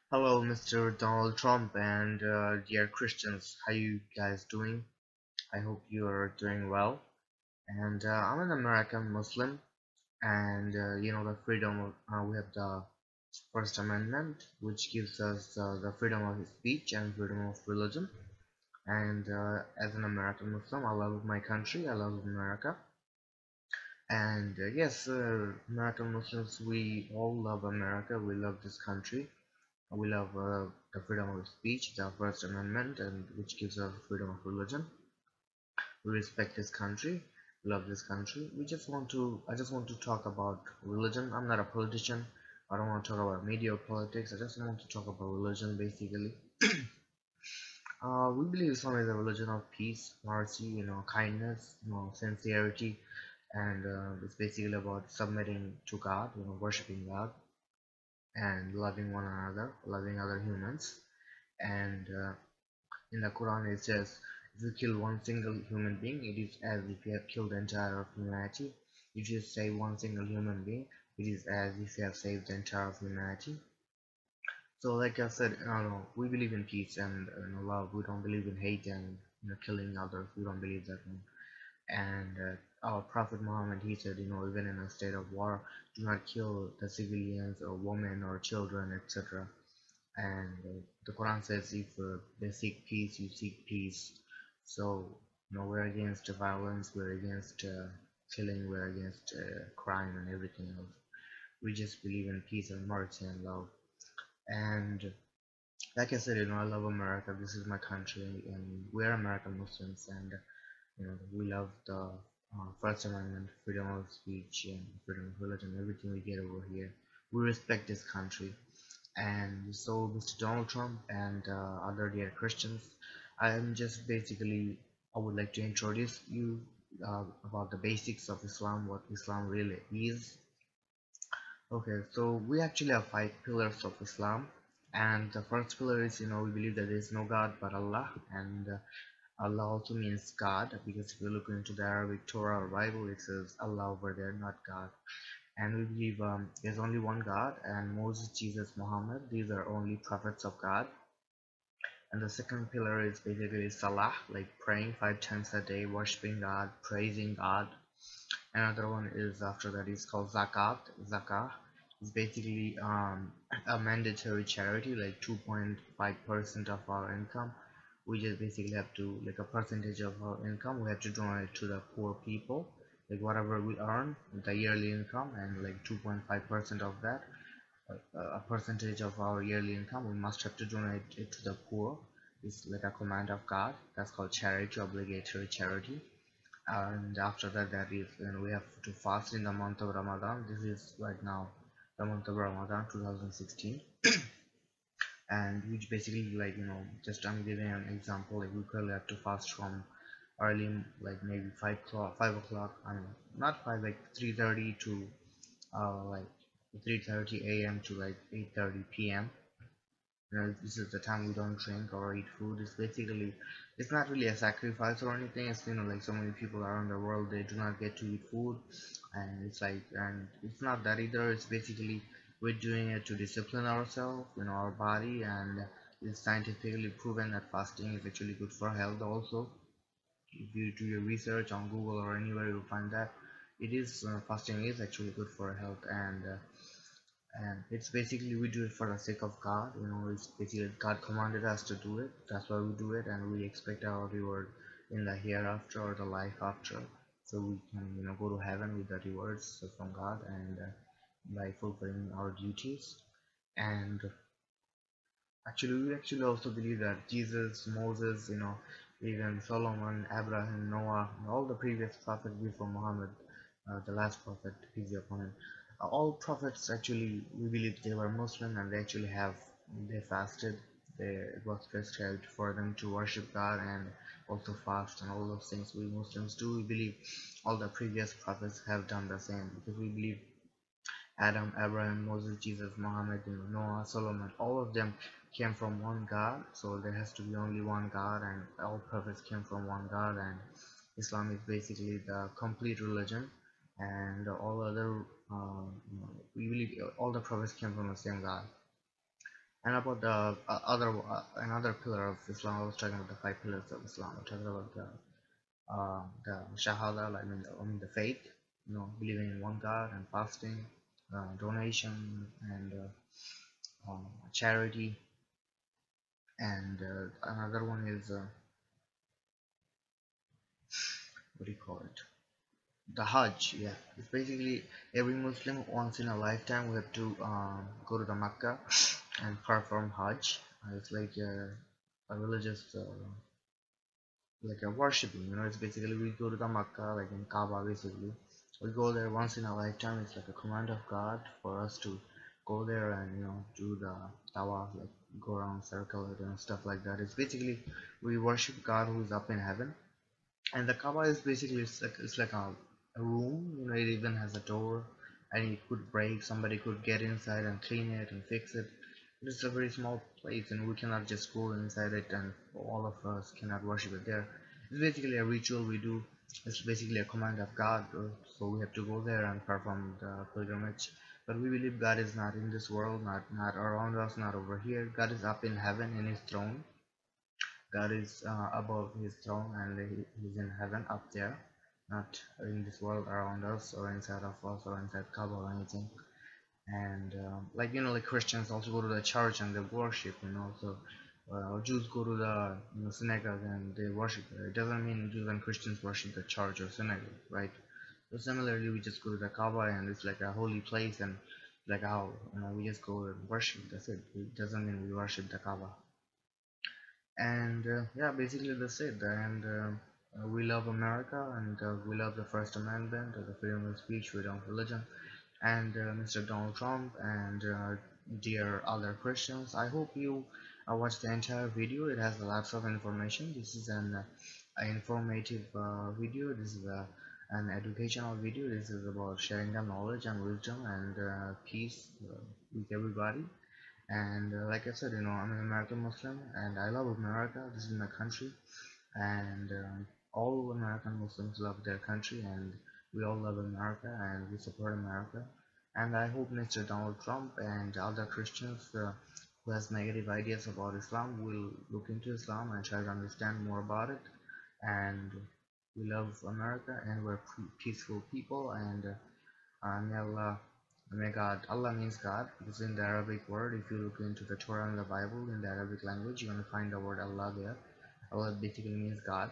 Hello, Mr. Donald Trump and dear Christians. How you guys doing? I hope you are doing well. And I'm an American Muslim, and the freedom of, we have the First Amendment, which gives us the freedom of speech and freedom of religion. And as an American Muslim, I love my country. I love America. And yes, American Muslims, we all love America. We love this country. We love the freedom of speech, the First Amendment, and which gives us freedom of religion. We respect this country, love this country. I just want to talk about religion. I'm not a politician. I don't want to talk about media or politics. I just want to talk about religion, basically. We believe Islam is a religion of peace, mercy, kindness, sincerity, and it's basically about submitting to God, worshiping God, and loving one another, loving other humans. And in the Quran it says, if you kill one single human being, it is as if you have killed the entire of humanity. If you save one single human being, it is as if you have saved the entire of humanity. So like I said, we believe in peace and love. We don't believe in hate and killing others. We don't believe that one. And our Prophet Muhammad, he said, even in a state of war, do not kill the civilians or women or children, etc. And the Quran says, if they seek peace, you seek peace. So we're against violence, we're against killing, we're against crime and everything else. We just believe in peace and mercy and love. And like I said, I love America. This is my country, and we're American Muslims, and we love the First Amendment, freedom of speech, and freedom of religion, everything we get over here. We respect this country. And so, Mr. Donald Trump and other dear Christians, I'm just basically, I would like to introduce you about the basics of Islam, what Islam really is. Okay, so we actually have five pillars of Islam, and the first pillar is, we believe that there is no God but Allah, and Allah also means God, because if you look into the Arabic Torah or Bible, it says Allah over there, not God. And we believe there's only one God, and Moses, Jesus, Muhammad, these are only prophets of God. And the second pillar is basically Salah, like praying 5 times a day, worshiping God, praising God. Another one is after that is called Zakat. Zakah is basically a mandatory charity, like 2.5% of our income. We just basically have to, like a percentage of our income, we have to donate to the poor people, like whatever we earn, the yearly income, and like 2.5% of that, a percentage of our yearly income, we must have to donate it to the poor. It's like a command of God. That's called charity, obligatory charity. And after that, that is, we have to fast in the month of Ramadan. This is right now the month of Ramadan 2016. And which basically, like, just I'm giving an example, like we currently have to fast from early, like maybe 5 o'clock, I mean not 5, like 3:30 to like 3:30 a.m. to like 8:30 p.m. This is the time we don't drink or eat food. It's basically, it's not really a sacrifice or anything. It's, like so many people around the world, they do not get to eat food, and it's like, and it's not that either. It's basically we're doing it to discipline ourselves, our body, and it's scientifically proven that fasting is actually good for health also. If you do your research on Google or anywhere, you'll find that it is, fasting is actually good for health. And it's basically, we do it for the sake of God. It's basically God commanded us to do it. That's why we do it, and we expect our reward in the hereafter or the life after, so we can go to heaven with the rewards from God, and by fulfilling our duties. And actually, we actually also believe that Jesus, Moses, even Solomon, Abraham, Noah, and all the previous prophets before Muhammad, the last prophet, peace be upon him, all prophets actually, we believe they were Muslim, and they fasted. It was prescribed for them to worship God and also fast and all those things we Muslims do. We believe all the previous prophets have done the same, because we believe Adam, Abraham, Moses, Jesus, Muhammad, Noah, Solomon, all of them came from one God. So there has to be only one God, and all prophets came from one God. And Islam is basically the complete religion, and all other, we believe all the prophets came from the same God. And about the another pillar of Islam, I was talking about the five pillars of Islam. I was talking about the Shahada, I mean the faith, believing in one God and fasting, donation, and charity, and another one is what do you call it? The Hajj. Yeah, it's basically every Muslim once in a lifetime we have to go to the Mecca and perform Hajj. It's like a religious like a worshiping, it's basically we go to the Makkah, like in Kaaba basically. We go there once in a lifetime. It's like a command of God for us to go there and do the tawaf, like go around circle it and stuff like that. It's basically we worship God who's up in heaven. And the Kaaba is basically it's like a room, it even has a door, and it could break, somebody could get inside and clean it and fix it. It's a very small place and we cannot just go inside it, and all of us cannot worship it there. It's basically a ritual we do. It's basically a command of God, so we have to go there and perform the pilgrimage. But we believe God is not in this world, not around us, not over here. God is up in heaven in his throne. God is above his throne, and he's in heaven up there, not in this world around us or inside of us or inside Kaaba or anything. And like like Christians also go to the church and they worship, so Jews go to the synagogue and they worship there. It doesn't mean Jews and Christians worship the church or synagogue, right? So similarly, we just go to the Kaaba and it's like a holy place, and like how we just go and worship. That's it. It doesn't mean we worship the Kaaba. And yeah, basically that's it. And we love America, and we love the First Amendment, the freedom of speech, freedom of religion, and Mr. Donald Trump, and dear other Christians. I hope you watch the entire video. It has lots of information. This is an informative video. This is an educational video. This is about sharing the knowledge and wisdom and peace with everybody. And like I said, I'm an American Muslim and I love America. This is my country, and all American Muslims love their country, and we all love America and we support America. And I hope Mr. Donald Trump and other Christians who has negative ideas about Islam will look into Islam and try to understand more about it. And we love America and we're peaceful people, and may Allah means God, because in the Arabic word, if you look into the Torah and the Bible in the Arabic language, you're going to find the word Allah there. Allah basically means God.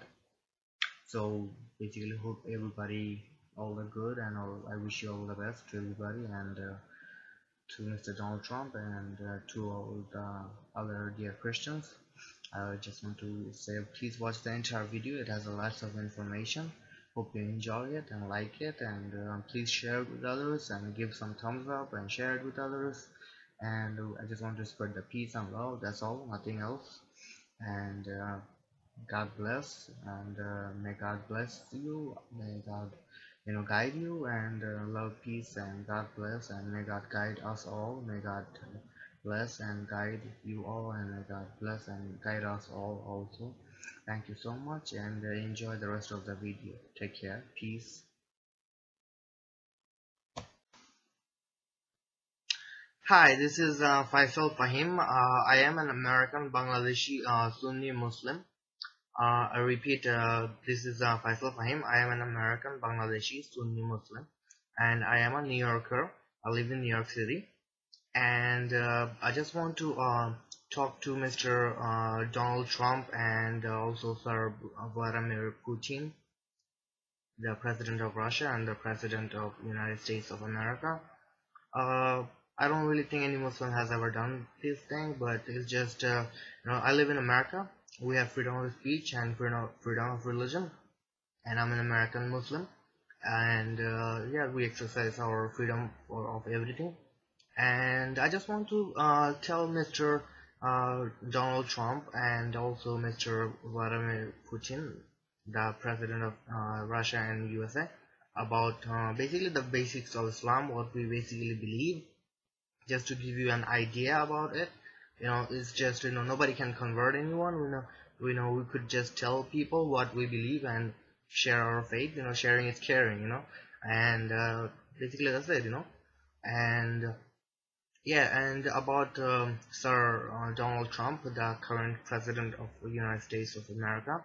So basically, hope everybody all the good, and I wish you all the best to everybody, and to Mr. Donald Trump, and to all the other dear Christians. I just want to say please watch the entire video. It has a lot of information. Hope you enjoy it and like it, and please share it with others and give some thumbs up and share it with others. And I just want to spread the peace and love. That's all, nothing else. And God bless, and may God bless you. May God guide you, and love, peace, and God bless, and may God guide us all. May God bless and guide you all, and may God bless and guide us all also. Thank you so much, and enjoy the rest of the video. Take care. Peace. Hi, this is Faisal Fahim. I am an American Bangladeshi Sunni Muslim. I repeat, this is Faisal Fahim. I am an American Bangladeshi Sunni Muslim, and I am a New Yorker. I live in New York City, and I just want to talk to Mr. Donald Trump, and also Sir Vladimir Putin, the President of Russia and the President of United States of America. Uh, I don't really think any Muslim has ever done this thing, but it's just I live in America. We have freedom of speech and freedom of religion, and I'm an American Muslim. And yeah, we exercise our freedom of everything. And I just want to tell Mr. Donald Trump and also Mr. Vladimir Putin, the president of Russia and USA, about basically the basics of Islam, what we basically believe, just to give you an idea about it. It's just nobody can convert anyone. We could just tell people what we believe and share our faith. Sharing is caring. And basically that's it. And Yeah, and about Sir Donald Trump, the current president of the United States of America.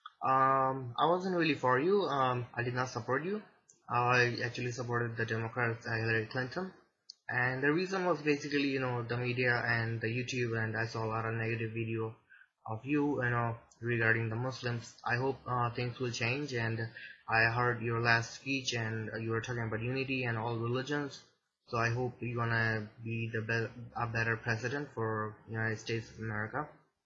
I wasn't really for you. I did not support you. I actually supported the Democrat Hillary Clinton, and the reason was basically, the media and the YouTube, and I saw a lot of negative video of you, regarding the Muslims. I hope things will change, and I heard your last speech, and you were talking about unity and all religions. So I hope you're gonna be a better president for United States of America.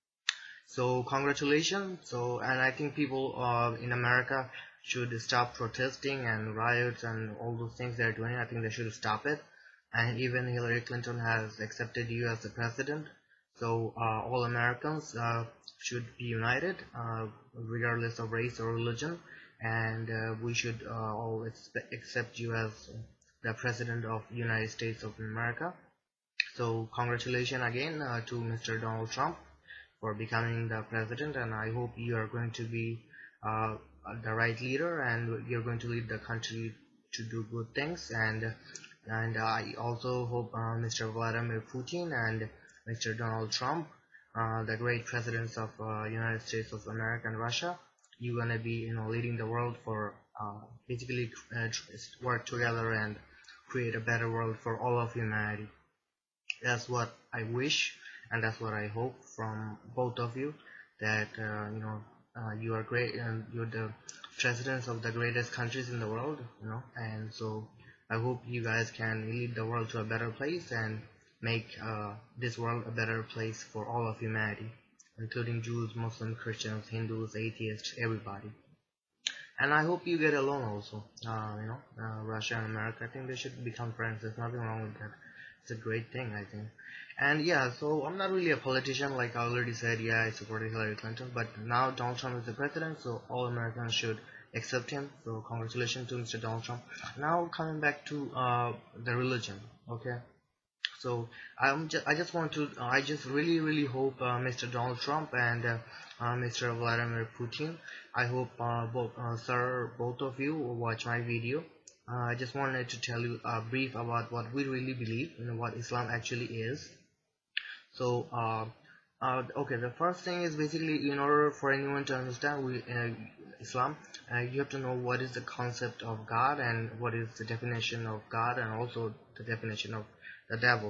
So congratulations. So, and I think people in America should stop protesting and riots and all those things they're doing. I think they should stop it. And even Hillary Clinton has accepted you as the president. So all Americans should be united, regardless of race or religion. And we should all accept you as the president of the United States of America. So congratulations again to Mr. Donald Trump for becoming the president, and I hope you are going to be uh, the right leader, and you're going to lead the country to do good things. And I also hope Mr. Vladimir Putin and Mr. Donald Trump, the great presidents of United States of America and Russia, you're gonna be leading the world for basically work together and create a better world for all of humanity. That's what I wish, and that's what I hope from both of you. That you are great, and you're the presidents of the greatest countries in the world. And so I hope you guys can lead the world to a better place and make this world a better place for all of humanity, including Jews, Muslims, Christians, Hindus, atheists, everybody. And I hope you get along also. Russia and America, I think they should become friends. There's nothing wrong with that. It's a great thing, I think. And yeah, so I'm not really a politician, like I already said. Yeah, I supported Hillary Clinton, but now Donald Trump is the president, so all Americans should accept him. So congratulations to Mr. Donald Trump. Now coming back to the religion, okay? So I just really hope Mr. Donald Trump and Mr. Vladimir Putin. I hope both of you will watch my video. I just wanted to tell you a brief about what we really believe, what Islam actually is. So, okay, the first thing is basically, in order for anyone to understand Islam, you have to know what is the concept of God and what is the definition of God, and also the definition of the devil.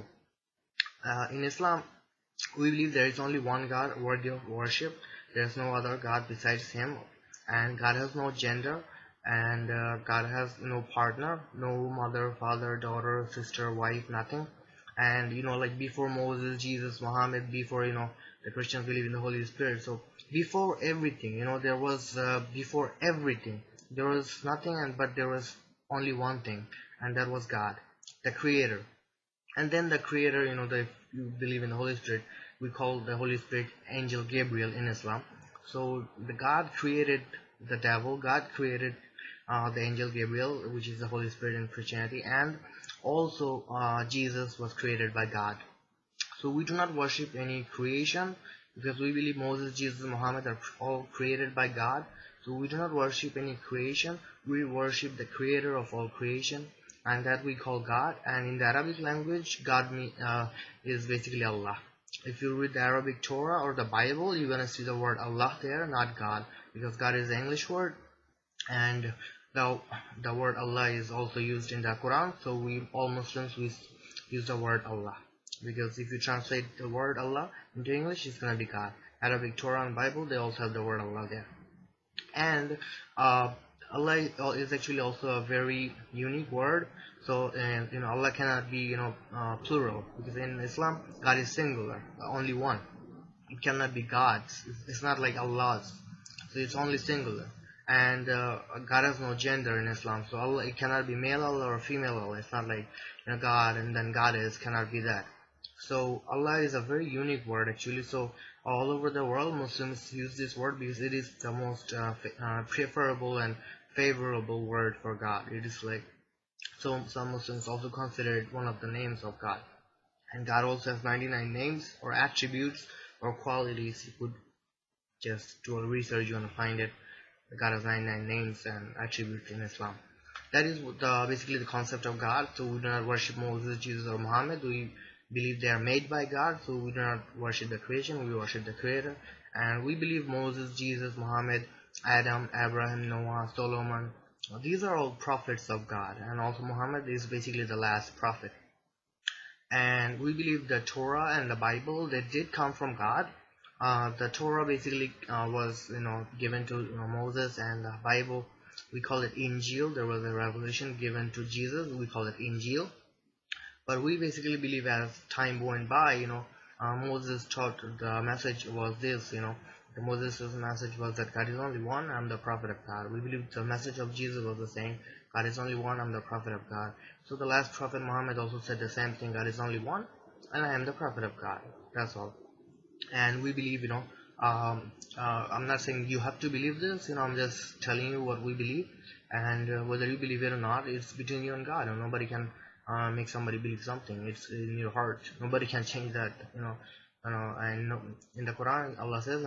In Islam, we believe there is only one God worthy of worship. There is no other God besides Him, and God has no gender, and God has no partner, no mother, father, daughter, sister, wife, nothing. And like before Moses, Jesus, Muhammad, before the Christians believe in the Holy Spirit. So before everything, there was before everything there was nothing, but there was only one thing, and that was God, the Creator. And then the Creator, if you believe in the Holy Spirit, we call the Holy Spirit Angel Gabriel in Islam. So the God created the devil, God created the Angel Gabriel, which is the Holy Spirit in Christianity, and also Jesus was created by God. So we do not worship any creation, because we believe Moses, Jesus, Muhammad are all created by God. So we do not worship any creation. We worship the Creator of all creation, and that we call God. And in the Arabic language, God is basically Allah. If you read the Arabic Torah or the Bible, you're gonna see the word Allah there, not God, because God is the English word, and the word Allah is also used in the Quran. So we all Muslims, we use the word Allah, because if you translate the word Allah into English, it's gonna be God. Arabic Torah and Bible, they also have the word Allah there. And Allah is actually also a very unique word. So Allah cannot be plural, because in Islam God is singular, only one. It cannot be gods. It's not like Allah's. So it's only singular. And God has no gender in Islam. So Allah, it cannot be male Allah or female Allah. It's not like God and then Goddess, cannot be that. So Allah is a very unique word actually. So all over the world Muslims use this word because it is the most preferable and favorable word for God. It is like, so some Muslims also consider it one of the names of God. And God also has 99 names or attributes or qualities. You could just do a research, you want to find it. God has 99 names and attributes in Islam. That is basically the concept of God. So we do not worship Moses, Jesus, or Muhammad. We believe they are made by God, so we do not worship the creation, we worship the Creator. And we believe Moses, Jesus, Muhammad, Adam, Abraham, Noah, Solomon, these are all prophets of God, and also Muhammad is basically the last prophet. And we believe the Torah and the Bible, they did come from God. The Torah basically was given to Moses, and the Bible, we call it Injil. There was a revelation given to Jesus, we call it Injil. But we basically believe as time went by, Moses taught the message was this, the Moses' message was that God is only one, I'm the prophet of God. We believe the message of Jesus was the same, God is only one, I'm the prophet of God. So the last prophet Muhammad also said the same thing, God is only one, and I am the prophet of God. That's all. And we believe, I'm not saying you have to believe this, I'm just telling you what we believe, and whether you believe it or not, it's between you and God, and nobody can make somebody believe something. It's in your heart, nobody can change that. And in the Quran Allah says,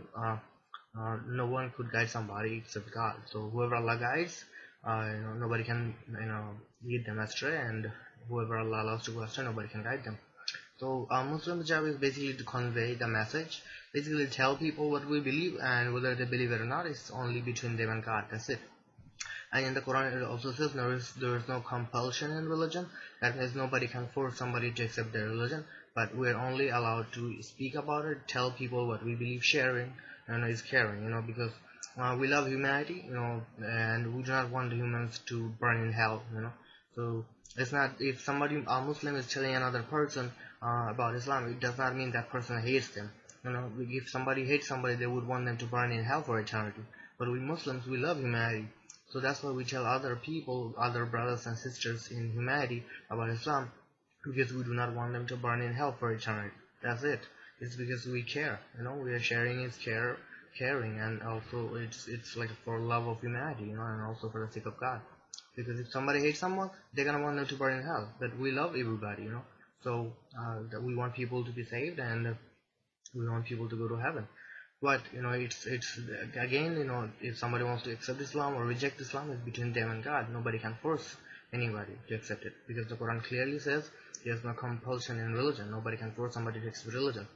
no one could guide somebody except God. So whoever Allah guides, nobody can lead them astray, and whoever Allah allows to go astray, nobody can guide them. So Muslim's job is basically to convey the message, basically tell people what we believe, and whether they believe it or not, it's only between them and God. That's it. And in the Quran it also says there is no compulsion in religion. That means nobody can force somebody to accept their religion, but we're only allowed to speak about it, tell people what we believe. Sharing is caring, because we love humanity, and we do not want humans to burn in hell, so it's not, if somebody, a Muslim, is telling another person about Islam, it does not mean that person hates them. If somebody hates somebody, they would want them to burn in hell for eternity. But we Muslims, we love humanity, so that's why we tell other people, other brothers and sisters in humanity about Islam, because we do not want them to burn in hell for eternity. That's it. It's because we care. We are sharing is caring, and also it's like for love of humanity, and also for the sake of God. Because if somebody hates someone, they're gonna want them to burn in hell. But we love everybody, So we want people to be saved, and we want people to go to heaven. But it's again, if somebody wants to accept Islam or reject Islam, it's between them and God. Nobody can force anybody to accept it, because the Quran clearly says there's no compulsion in religion. Nobody can force somebody to accept religion.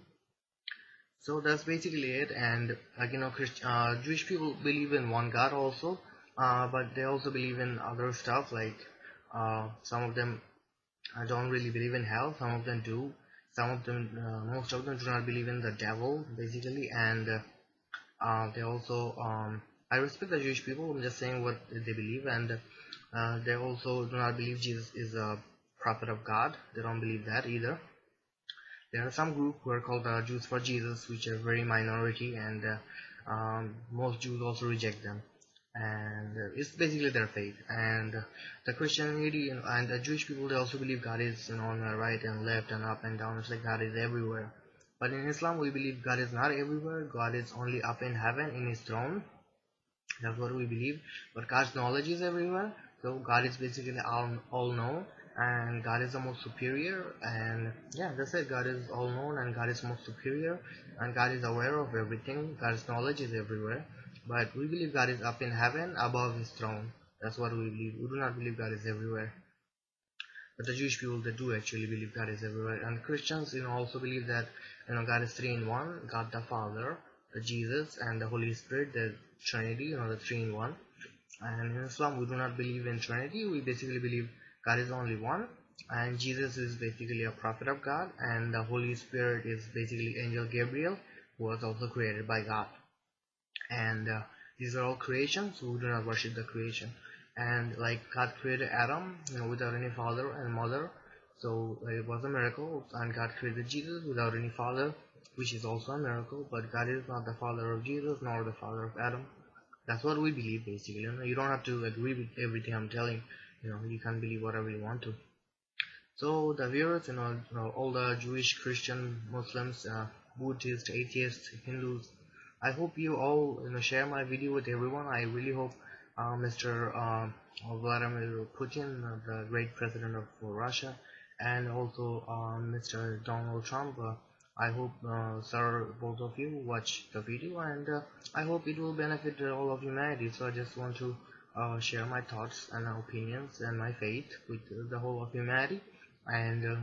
So that's basically it. And Jewish people believe in one God also, but they also believe in other stuff, like some of them don't really believe in hell, some of them do, some of them, most of them do not believe in the devil basically. And they also, I respect the Jewish people, I'm just saying what they believe. And they also do not believe Jesus is a prophet of God. They don't believe that either. There are some group who are called Jews for Jesus, which are very minority, and most Jews also reject them, and it's basically their faith. And the Christianity and the Jewish people, they also believe God is on the right and left and up and down. It's like God is everywhere. But in Islam we believe God is not everywhere. God is only up in heaven in his throne. That's what we believe. But God's knowledge is everywhere. So God is basically all known, and God is the most superior. And yeah, that's it. God is all known, and God is most superior, and God is aware of everything. God's knowledge is everywhere. But we believe God is up in heaven above his throne. That's what we believe. We do not believe God is everywhere. But the Jewish people, they do actually believe God is everywhere. And Christians, also believe that God is three in one. God the Father, the Jesus, and the Holy Spirit, the Trinity, the three in one. And in Islam we do not believe in Trinity. We basically believe God is only one, and Jesus is basically a prophet of God, and the Holy Spirit is basically Angel Gabriel, who was also created by God. And these are all creations, so we do not worship the creation. And like God created Adam without any father and mother, so it was a miracle. And God created Jesus without any father, which is also a miracle. But God is not the father of Jesus nor the father of Adam. That's what we believe basically. You don't have to agree with everything I'm telling. You can believe whatever you want to. So the viewers, all the Jewish, Christian, Muslims, Buddhists, atheists, Hindus, I hope you all share my video with everyone. I really hope Mr. Vladimir Putin, the great president of Russia, and also Mr. Donald Trump, I hope, sir, both of you watch the video, and I hope it will benefit all of humanity. So I just want to share my thoughts and opinions and my faith with the whole of humanity. And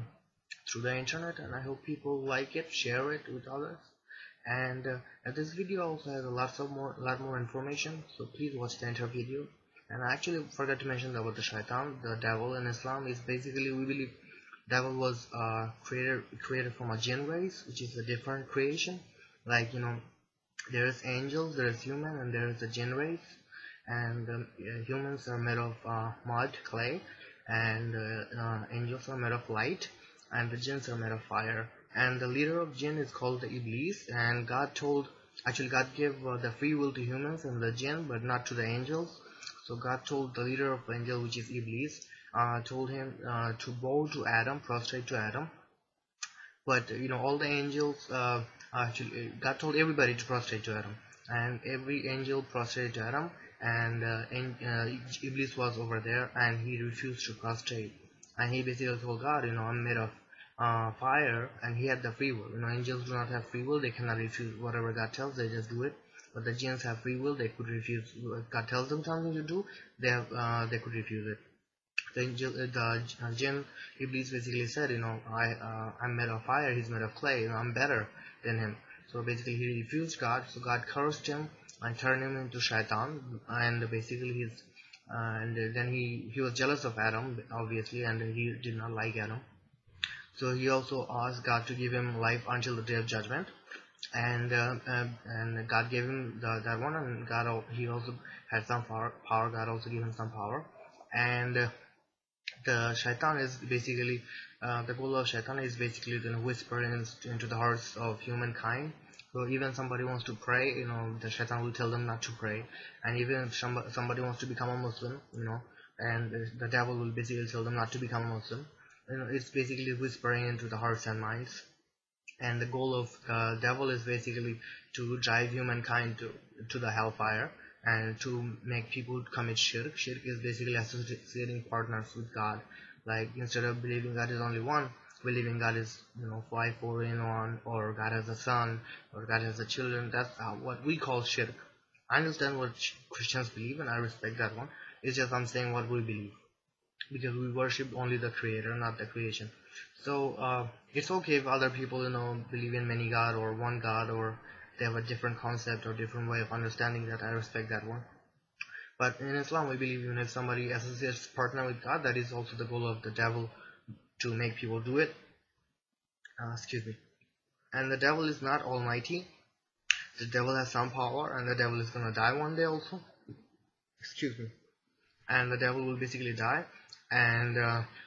through the internet, and I hope people like it, share it with others. And this video also has lot more information, so please watch the entire video. And I actually forgot to mention about the shaitan, the devil in Islam is basically, we believe devil was created from a jinn race, which is a different creation. Like, there is angels, there is human, and there is a jinn race. And humans are made of mud, clay, and angels are made of light, and the jinns are made of fire. And the leader of jinn is called the Iblis, and God gave the free will to humans and the jinn, but not to the angels. So God told the leader of angel, which is Iblis, told him to bow to Adam, prostrate to Adam. But all the angels, actually God told everybody to prostrate to Adam, and every angel prostrated to Adam. And Iblis was over there, and he refused to prostrate. And he basically told God, I'm made of fire, and he had the free will. Angels do not have free will; they cannot refuse whatever God tells. They just do it. But the jinns have free will; they could refuse. If God tells them something to do, they could refuse it. The jinn Iblis basically said, I'm made of fire, he's made of clay, I'm better than him. So basically he refused God, so God cursed him and turned him into shaitan. And basically and then he was jealous of Adam, obviously, and he did not like Adam. So he also asked God to give him life until the day of judgment. And God gave him that one, and he also had some power. God also gave him some power. And the shaitan is basically the goal of shaitan is basically whisper into the hearts of humankind. So even somebody wants to pray, the shaitan will tell them not to pray. And even if somebody wants to become a Muslim, and the devil will basically tell them not to become a Muslim. It's basically whispering into the hearts and minds. And the goal of the devil is basically to drive humankind to the hellfire, and to make people commit shirk. Shirk is basically associating partners with God. Like, instead of believing God is only one, believing God is 5, 4 in one, or God has a son, or God has a children. That's what we call shirk. I understand what Christians believe, and I respect that one. It's just I'm saying what we believe, because we worship only the creator, not the creation. So it's okay if other people believe in many god or one god, or they have a different concept or different way of understanding that. I respect that one. But in Islam, we believe even if somebody associates partner with God, that is also the goal of the devil, to make people do it. Excuse me. And the devil is not almighty. The devil has some power, and the devil is gonna die one day also. Excuse me. And the devil will basically die. And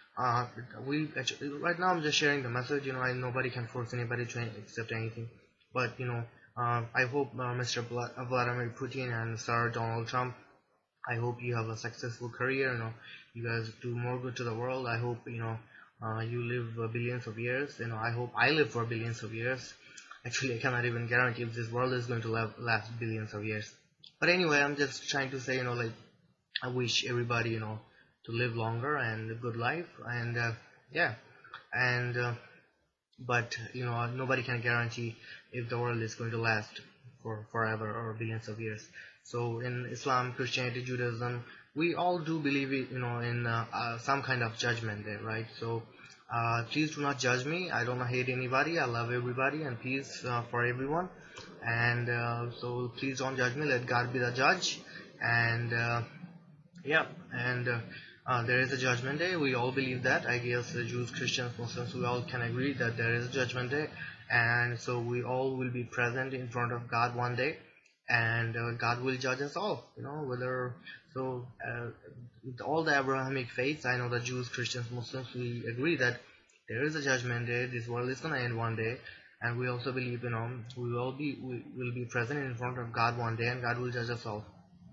we actually, right now I'm just sharing the message. Nobody can force anybody to accept anything. But I hope Mr. Vladimir Putin and Sir Donald Trump, I hope you have a successful career. You guys do more good to the world. I hope you live billions of years. I hope I live for billions of years. Actually, I cannot even guarantee if this world is going to last billions of years. But anyway, I'm just trying to say, like, I wish everybody, to live longer and a good life. And yeah. And but nobody can guarantee if the world is going to last for forever or billions of years. So in Islam, Christianity, Judaism, we all do believe it, in some kind of judgment day, right? So please do not judge me. I don't hate anybody. I love everybody, and peace for everyone. And so please don't judge me. Let God be the judge. And yeah. And there is a judgment day. We all believe that. I guess the Jews, Christians, Muslims, we all can agree that there is a judgment day. And so we all will be present in front of God one day. And God will judge us all, whether so. With all the Abrahamic faiths, I know the Jews, Christians, Muslims, we agree that there is a judgment day. This world is gonna end one day, and we also believe, we will be present in front of God one day, and God will judge us all.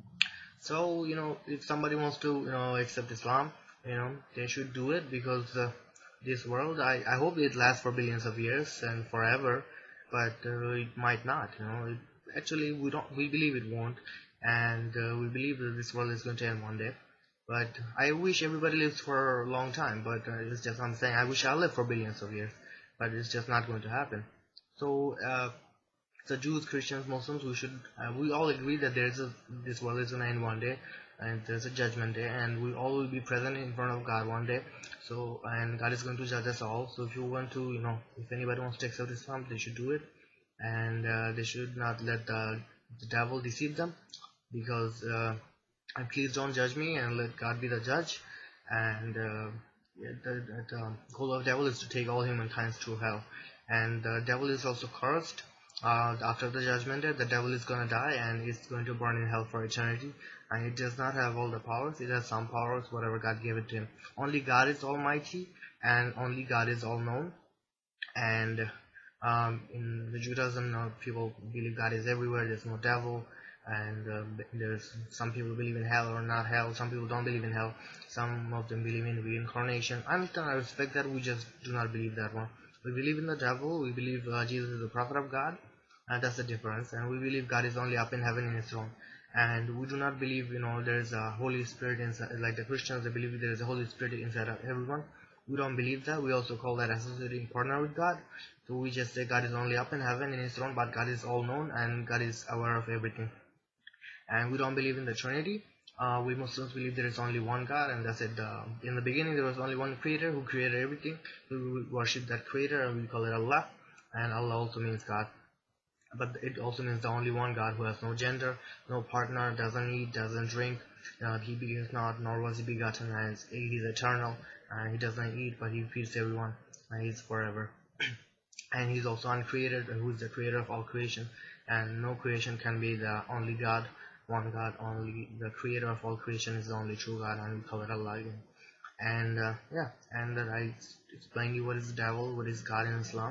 So if somebody wants to accept Islam, they should do it, because this world, I hope it lasts for billions of years and forever, but it might not. Actually, we believe it won't, and we believe that this world is going to end one day. But I wish everybody lives for a long time. But it's just, I'm saying, I wish I live for billions of years, but it's just not going to happen. So the Jews, Christians, Muslims, we all agree that this world is going to end one day. and there's a judgment day, and we all will be present in front of God one day. So, and God is going to judge us all. So if you want to, if anybody wants to accept Islam, they should do it, and they should not let the devil deceive them, because and please don't judge me, and let God be the judge. And yeah, the goal of devil is to take all humankind to hell, and the devil is also cursed. After the judgment day, the devil is going to die and he's going to burn in hell for eternity. And he does not have all the powers. It has some powers, whatever God gave it to him. Only God is almighty, and only God is all known. And in the Judaism, people believe God is everywhere. There's no devil, and there's some people believe in hell or not hell. Some people don't believe in hell. Some of them believe in reincarnation. I understand, I respect that. We just do not believe that one. We believe in the devil. We believe Jesus is the prophet of God, and that's the difference. And we believe God is only up in heaven in His throne. And we do not believe, there is a Holy Spirit inside, like the Christians. They believe there is a Holy Spirit inside of everyone. We don't believe that. We also call that associating partner with God. So we just say God is only up in heaven in His throne, but God is all known and God is aware of everything. And we don't believe in the Trinity. We Muslims believe there is only one God, and that's it. In the beginning, there was only one Creator who created everything. We worship that Creator, and we call it Allah. And Allah also means God. But it also means the only one God, who has no gender, no partner, doesn't eat, doesn't drink. He begins not, nor was he begotten, and he's eternal. And he doesn't eat, but he feeds everyone, and he's forever. And he's also uncreated, who is the creator of all creation. And no creation can be the only God. One God, only the creator of all creation is the only true God, and we call it Allah again. And yeah, and that I explained you what is the devil, what is God in Islam.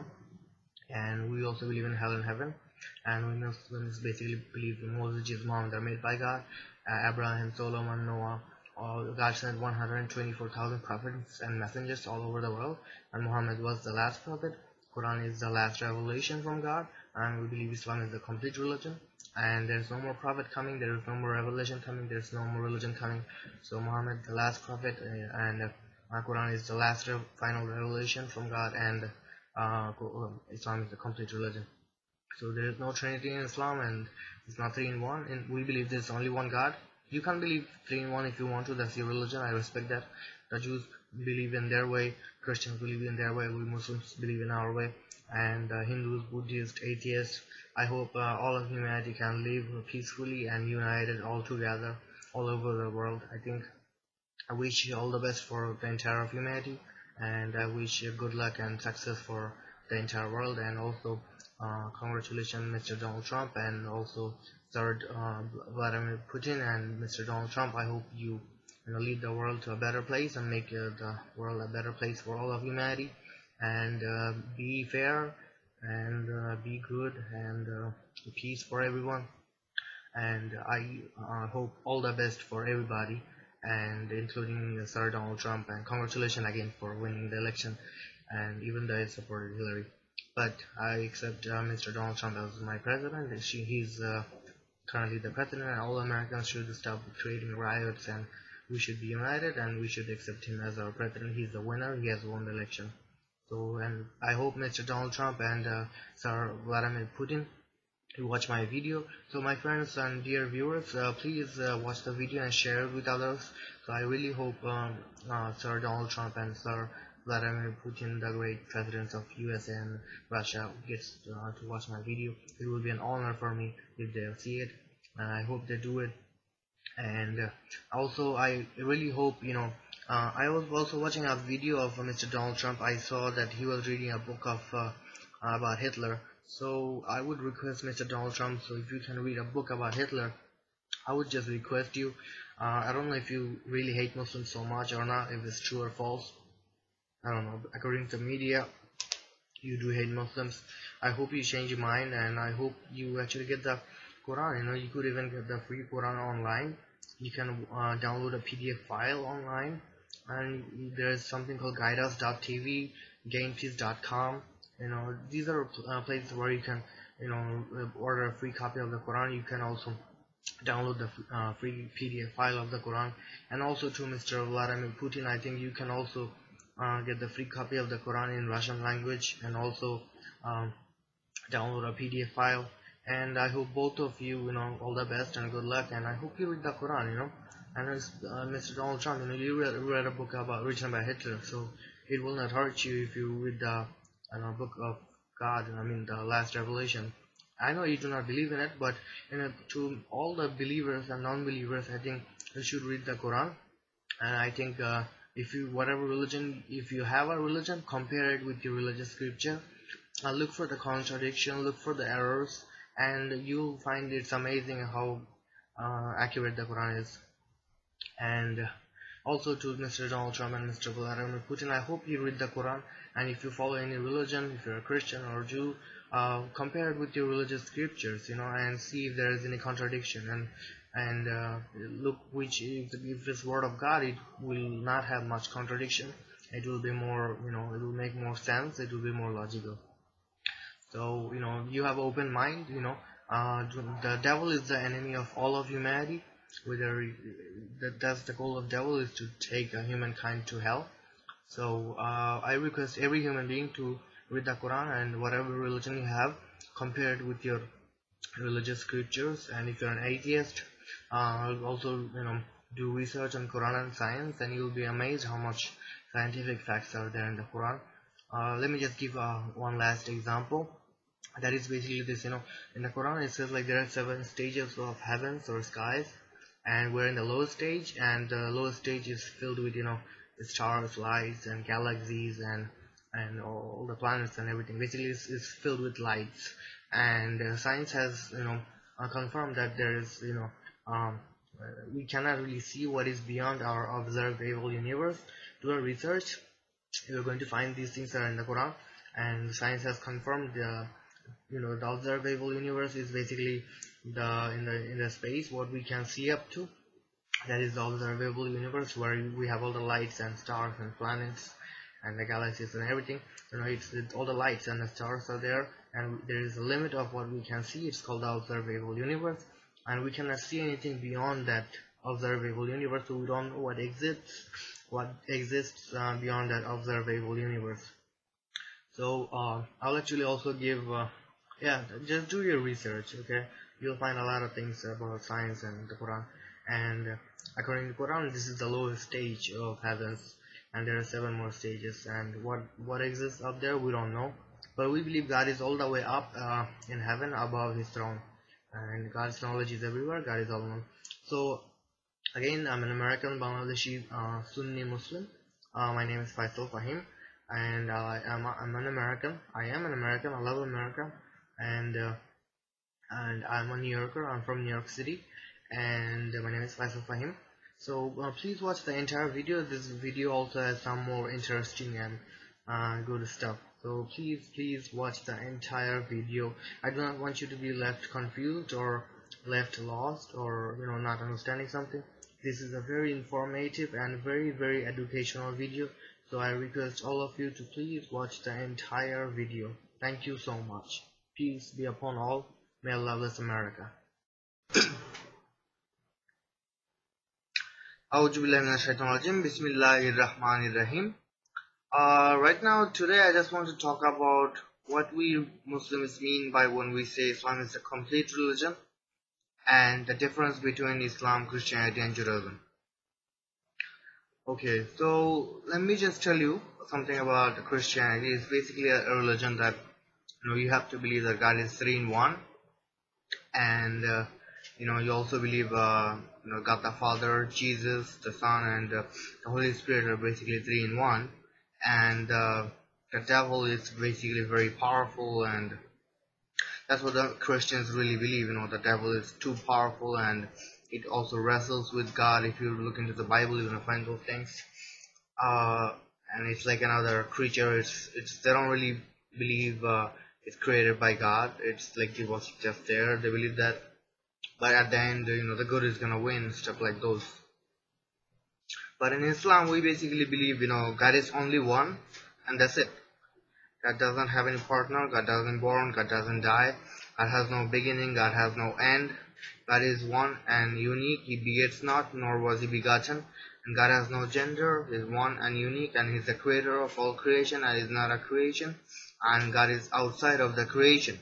And we also believe in hell and heaven. And we Muslims basically believe Moses, Jesus, Muhammad are made by God. Abraham, Solomon, Noah, God sent 124,000 prophets and messengers all over the world, and Muhammad was the last prophet. Quran is the last revelation from God, and we believe Islam is the complete religion. And there's no more prophet coming, there is no more revelation coming, there's no more religion coming. So Muhammad, the last prophet, and Quran is the last final revelation from God, and Islam is the complete religion. So there is no Trinity in Islam, and it's not 3 in 1. And we believe there's only one God. You can believe 3 in 1 if you want to. That's your religion. I respect that. The Jews believe in their way. Christians believe in their way. We Muslims believe in our way. And Hindus, Buddhists, atheists. I hope all of humanity can live peacefully and united all together all over the world. I wish all the best for the entire of humanity, and I wish good luck and success for the entire world. And also congratulations Mr. Donald Trump, and also Sir Vladimir Putin and Mr. Donald Trump. I hope you lead the world to a better place and make the world a better place for all of humanity, and be fair, and be good, and peace for everyone. And I hope all the best for everybody, and including Sir Donald Trump. And congratulations again for winning the election, and even though I supported Hillary, but I accept Mr. Donald Trump as my president. He's currently the president, and all Americans should stop creating riots, and we should be united, and we should accept him as our president. He's the winner. He has won the election. So, and I hope Mr. Donald Trump and Sir Vladimir Putin to watch my video. So my friends and dear viewers, please watch the video and share it with others. So I really hope Sir Donald Trump and Sir Vladimir Putin, the great presidents of US and Russia, gets to watch my video. It will be an honor for me if they'll see it, and I hope they do it. And also I really hope, I was also watching a video of Mr. Donald Trump. I saw that he was reading a book of about Hitler. So I would request Mr. Donald Trump, so if you can read a book about Hitler, I would just request you. I don't know if you really hate Muslims so much or not, if it's true or false. I don't know. According to media, you do hate Muslims. I hope you change your mind, and I hope you actually get the Quran. You could even get the free Quran online. You can download a PDF file online, and there's something called guideus.tv, gainpeace.com. These are places where you can order a free copy of the Quran. You can also download the free PDF file of the Quran. And also to Mr. Vladimir Putin, I think you can also get the free copy of the Quran in Russian language, and also download a PDF file. And I hope both of you, all the best and good luck. And I hope you read the Quran. And as Mr. Donald Trump, you read a book written by Hitler, so it will not hurt you if you read the book of God. I mean, the last revelation. I know you do not believe in it, but to all the believers and non-believers, I think you should read the Quran. And I think if you if you have a religion, compare it with your religious scripture. Look for the contradiction, look for the errors, and you'll find it's amazing how accurate the Quran is. And also to Mr. Donald Trump and Mr. Vladimir Putin, I hope you read the Quran, and if you follow any religion, if you're a Christian or Jew, compare it with your religious scriptures, and see if there is any contradiction, and look which if it's word of God, it will not have much contradiction. It will be more, it will make more sense. It will be more logical. So you have open mind. The devil is the enemy of all of humanity. Whether that's the goal of devil, is to take humankind to hell. So I request every human being to read the Quran, and whatever religion you have, compare it with your religious scriptures. And if you're an atheist, also do research on Quran and science, and you'll be amazed how much scientific facts are there in the Quran. Let me just give one last example. That is basically this. In the Quran it says like there are 7 stages of heavens or skies, and we're in the lowest stage, and the lowest stage is filled with stars, lights, and galaxies, and all the planets and everything. Basically it's filled with lights, and science has confirmed that there is we cannot really see what is beyond our observable universe. Do a research, you're going to find these things are in the Quran, and science has confirmed the observable universe is basically in the space what we can see up to. That is the observable universe, where we have all the lights and stars and planets and the galaxies and everything. It's all the lights and the stars are there, and there is a limit of what we can see. It's called the observable universe, and we cannot see anything beyond that observable universe, so we don't know what exists beyond that observable universe. So I'll actually also give just do your research. Okay, you'll find a lot of things about science and the Quran. And according to Quran, this is the lowest stage of heavens, and there are 7 more stages, and what exists up there we don't know, but we believe God is all the way up in heaven above his throne, and God's knowledge is everywhere. God is all known. So again, I'm an American Bangladeshi Sunni Muslim. My name is Faisal Fahim, and I'm an American. I am an American. I love America, and I'm a New Yorker. I'm from New York City, and my name is Faisal Fahim. So please watch the entire video. This video also has some more interesting and good stuff. So please watch the entire video. I do not want you to be left confused or left lost, or not understanding something. This is a very informative and very educational video. So I request all of you to please watch the entire video. Thank you so much. Peace be upon all. May Allah bless America. Bismillahirrahmanirrahim. Right now, today, I just want to talk about what we Muslims mean by when we say Islam is a complete religion, and the difference between Islam, Christianity, and Judaism. Okay, so let me just tell you something about Christianity. It's basically a religion that you have to believe that God is 3 in 1, and you also believe God the Father, Jesus the Son, and the Holy Spirit are basically 3 in 1, and the devil is basically very powerful, and that's what the Christians really believe. The devil is too powerful, and it also wrestles with God. If you look into the Bible, you're gonna find those things. And it's like another creature. They don't really believe it's created by God. It's like it was just there. They believe that, but at the end, the good is gonna win, stuff like those. But in Islam, we basically believe, God is only one, and that's it. God doesn't have any partner. God doesn't born. God doesn't die. God has no beginning. God has no end. God is one and unique. He begets not, nor was he begotten. And God has no gender. He is one and unique, and he is the creator of all creation, and is not a creation. And God is outside of the creation.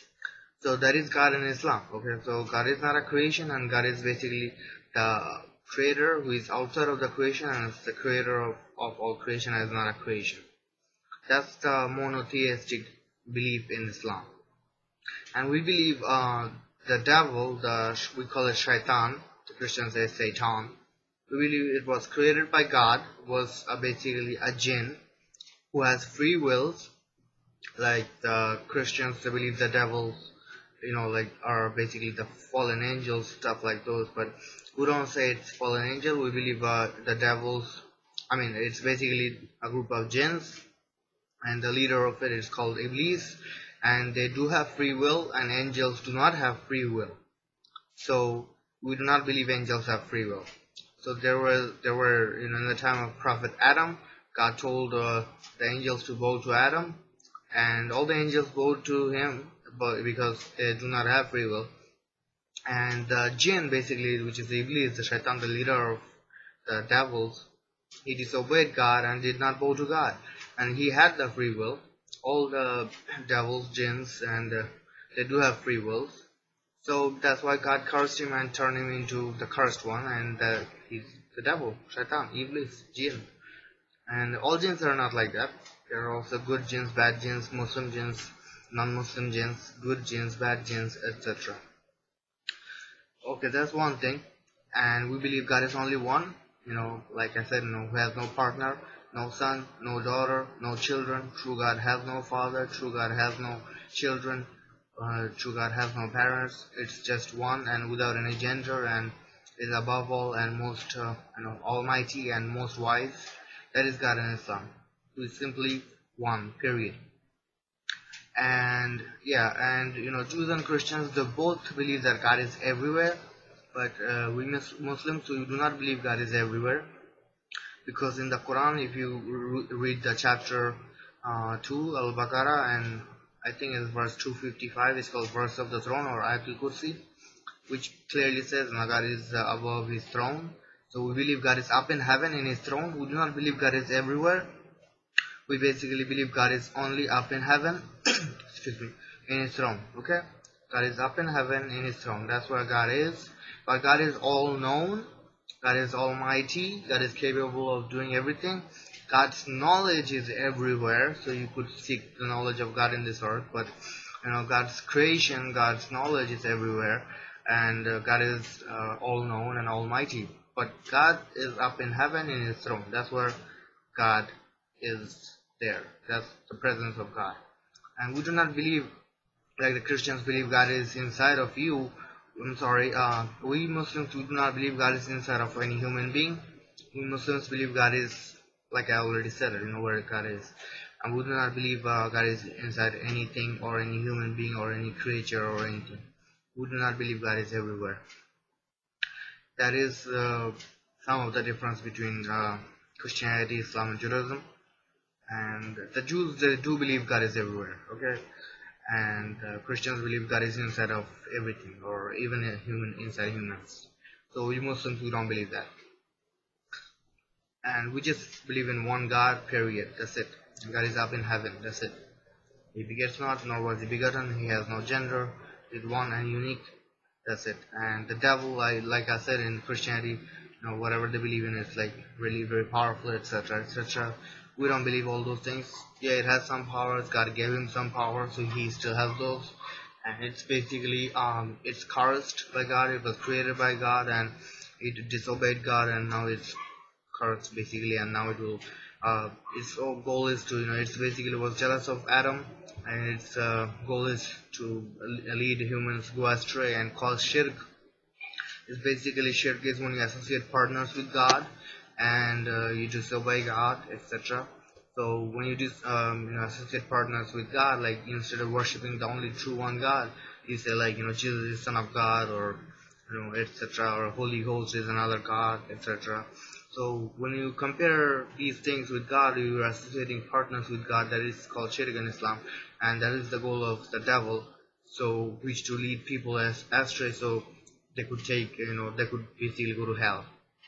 So that is God in Islam. Okay, so God is not a creation, and God is basically the creator who is outside of the creation, and it's the creator of all creation as not a creation. That's the monotheistic belief in Islam. And we believe the devil, we call it shaitan, the Christians say Satan. We believe it was created by God, was basically a jinn who has free wills. Like the Christians, they believe the devils, like are basically the fallen angels, stuff like those. But we don't say it's fallen angel. We believe the devils. I mean, it's basically a group of jinns, and the leader of it is called Iblis, and they do have free will, and angels do not have free will. So we do not believe angels have free will. So there were in the time of Prophet Adam, God told the angels to bow to Adam, and all the angels bowed to him, but because they do not have free will. And the jinn, basically, which is Iblis, the shaitan, the leader of the devils, he disobeyed God and did not bow to God, and he had the free will. All the devils, jinns, and they do have free wills. So that's why God cursed him and turned him into the cursed one, and he's the devil, shaitan, Iblis, jinn. And all jinns are not like that. There are also good jinns, bad jinns, Muslim jinns, non-Muslim jinns, good jinns, bad jinns, etc. Okay, that's one thing. And we believe God is only one. Like I said, who has no partner, no son, no daughter, no children. True God has no father. True God has no children. True God has no parents. It's just one and without any gender, and is above all and most almighty and most wise. That is God and Islam, who is simply one, period. And Jews and Christians, they both believe that God is everywhere, but we Muslims, we do not believe God is everywhere, because in the Quran, if you read the chapter 2, Al-Baqarah, and I think it's verse 255, it's called verse of the throne, or Ayatul Kursi, which clearly says God is above his throne. So we believe God is up in heaven in his throne. We do not believe God is everywhere. We basically believe God is only up in heaven excuse me, in his throne. Okay, God is up in heaven in his throne. That's where God is. But God is all known. God is almighty. God is capable of doing everything. God's knowledge is everywhere, so you could seek the knowledge of God in this earth. But God's creation, God's knowledge is everywhere, and God is all known and almighty. But God is up in heaven in his throne. That's where God is there. That's the presence of God. And we do not believe, like the Christians believe, God is inside of you. I'm sorry, we Muslims, we do not believe God is inside of any human being. We Muslims believe God is, like I already said, where God is. And we do not believe God is inside anything or any human being or any creature or anything. We do not believe God is everywhere. That is some of the difference between Christianity, Islam, and Judaism. And the Jews, they do believe God is everywhere, okay? And Christians believe God is inside of everything, or even inside humans. So we Muslims, we don't believe that. And we just believe in one God, period. That's it. God is up in heaven. That's it. He begets not, nor was he begotten. He has no gender. He's one and unique. That's it. And the devil, like I said, in Christianity, whatever they believe in, it's like really very powerful, etc., etc. We don't believe all those things. Yeah, it has some powers. God gave him some power, so he still has those. And it's basically, it's cursed by God. It was created by God, and it disobeyed God, and now it's cursed basically. And now it will. Its goal is to, it's basically was jealous of Adam, and its goal is to lead humans go astray and cause shirk. It's basically shirk is when you associate partners with God, and you disobey God, etc. So when you associate partners with God, like instead of worshiping the only true one God, you say like Jesus is Son of God, or etc. or Holy Ghost is another God, etc. So when you compare these things with God, you are associating partners with God. That is called shirk in Islam, and that is the goal of the devil. So which to lead people astray, so they could they could basically go to hell.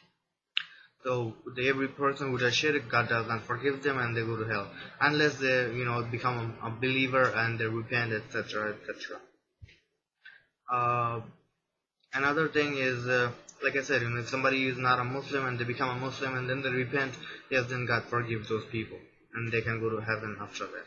So every person who does shirk, God does not forgive them, and they go to hell unless they become a believer and they repent, etc., etc. Another thing is like I said, if somebody is not a Muslim and they become a Muslim and then they repent, yes, then God forgives those people and they can go to heaven after that.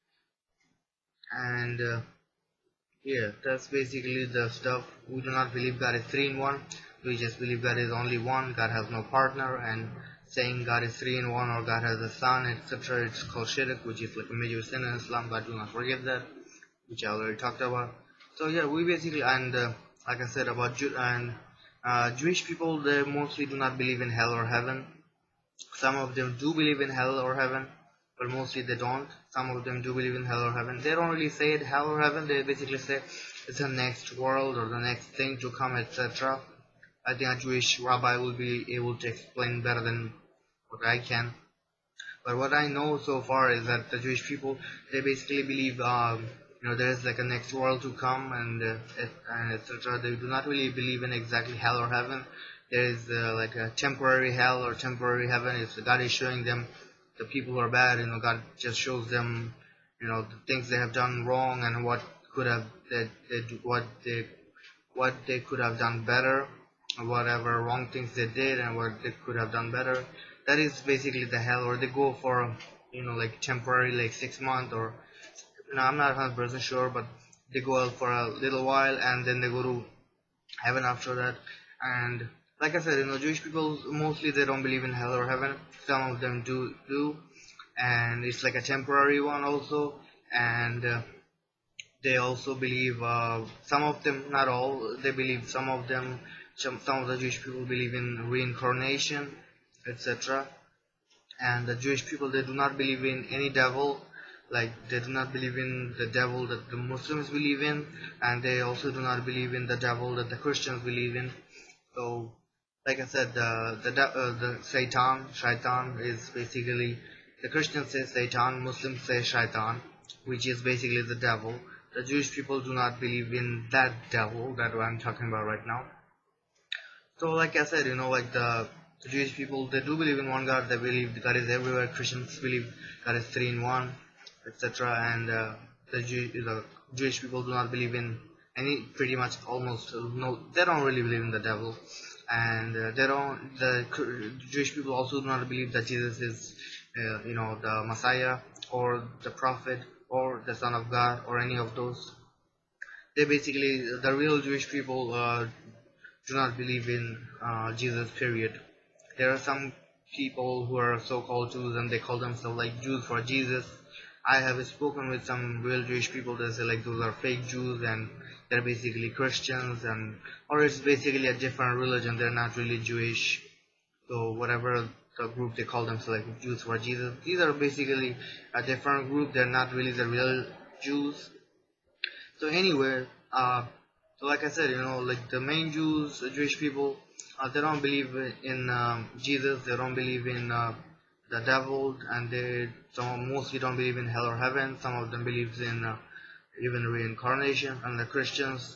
And yeah, that's basically the stuff. We do not believe God is three in one. We just believe God is only one. God has no partner, and saying God is three in one or God has a son, etc. It's called shirk, which is like a major sin in Islam. God do not forgive that, which I already talked about. So yeah, we basically, and like I said about Jewish people, they mostly do not believe in hell or heaven. Some of them do believe in hell or heaven, but mostly they don't. Some of them do believe in hell or heaven. They don't really say it hell or heaven. They basically say it's the next world or the next thing to come, etc. I think a Jewish rabbi will be able to explain better than what I can. But what I know so far is that the Jewish people, they basically believe, there is like a next world to come, and etc. They do not really believe in exactly hell or heaven. There is like a temporary hell or temporary heaven. It's God is showing them the people who are bad. God just shows them, the things they have done wrong and what could have what they could have done better, whatever wrong things they did and what they could have done better. That is basically the hell. Or they go for like temporary, like 6 months, or I'm not 100% sure, but they go out for a little while and then they go to heaven after that. And like I said, Jewish people mostly they don't believe in hell or heaven. Some of them do, and it's like a temporary one also. And they also believe, some of them, not all, they believe, some of the Jewish people believe in reincarnation, etc. And the Jewish people, they do not believe in any devil. Like, they do not believe in the devil that the Muslims believe in, and they also do not believe in the devil that the Christians believe in. So, like I said, the shaitan is basically, the Christians say Satan, Muslims say shaitan, which is basically the devil. The Jewish people do not believe in that devil that I'm talking about right now. So, like I said, like the Jewish people, they do believe in one God. They believe God is everywhere. Christians believe God is three in one, etc. And the Jewish people do not believe in pretty much almost no. They don't really believe in the devil, and they don't. The Jewish people also do not believe that Jesus is, the Messiah or the prophet or the Son of God or any of those. They basically, the real Jewish people do not believe in Jesus, period. There are some people who are so-called Jews and they call themselves like Jews for Jesus. I have spoken with some real Jewish people that say like those are fake Jews and they're basically Christians, or it's basically a different religion. They're not really Jewish. So whatever the group they call themselves like Jews for Jesus, these are basically a different group. They're not really the real Jews. So anyway, so like I said, like the main Jewish people, they don't believe in Jesus. They don't believe in the devil, and some mostly don't believe in hell or heaven. Some of them believes in even reincarnation. And the Christians,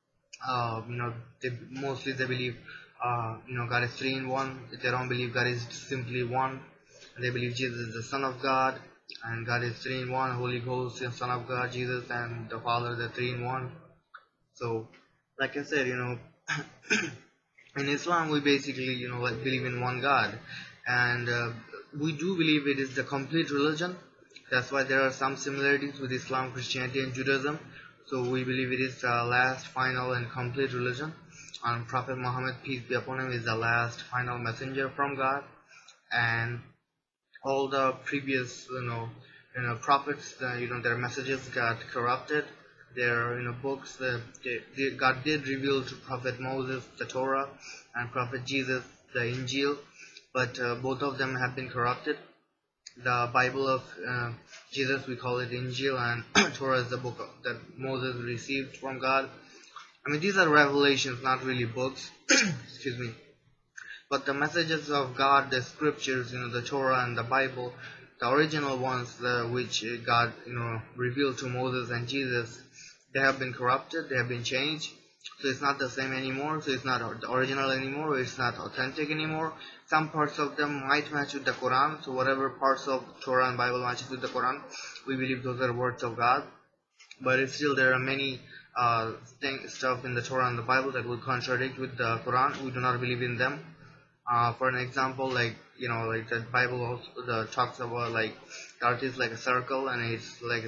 they believe, God is three in one. They don't believe God is simply one. They believe Jesus is the Son of God, and God is three in one. Holy Ghost is Son of God, Jesus, and the Father, the three in one. So, like I said, in Islam we basically, like believe in one God, and we do believe it is the complete religion. That's why there are some similarities with Islam, Christianity, and Judaism. So we believe it is the last, final, and complete religion. And Prophet Muhammad, peace be upon him, is the last, final messenger from God. And all the previous, prophets, their messages got corrupted. Their, books, God did reveal to Prophet Moses the Torah, and Prophet Jesus the Injil, but both of them have been corrupted. The Bible of Jesus, we call it Injil, and Torah is the book that Moses received from God. I mean, these are revelations, not really books. Excuse me. But the messages of God, the scriptures, the Torah and the Bible, the original ones, which God, revealed to Moses and Jesus, they have been corrupted, they have been changed. So it's not the same anymore. So it's not the original anymore. It's not authentic anymore. Some parts of them might match with the Quran. So whatever parts of Torah and Bible matches with the Quran, we believe those are words of God. But still, there are many stuff in the Torah and the Bible that would contradict with the Quran. We do not believe in them. For an example, like like the Bible also talks about like the earth is like a circle and it's like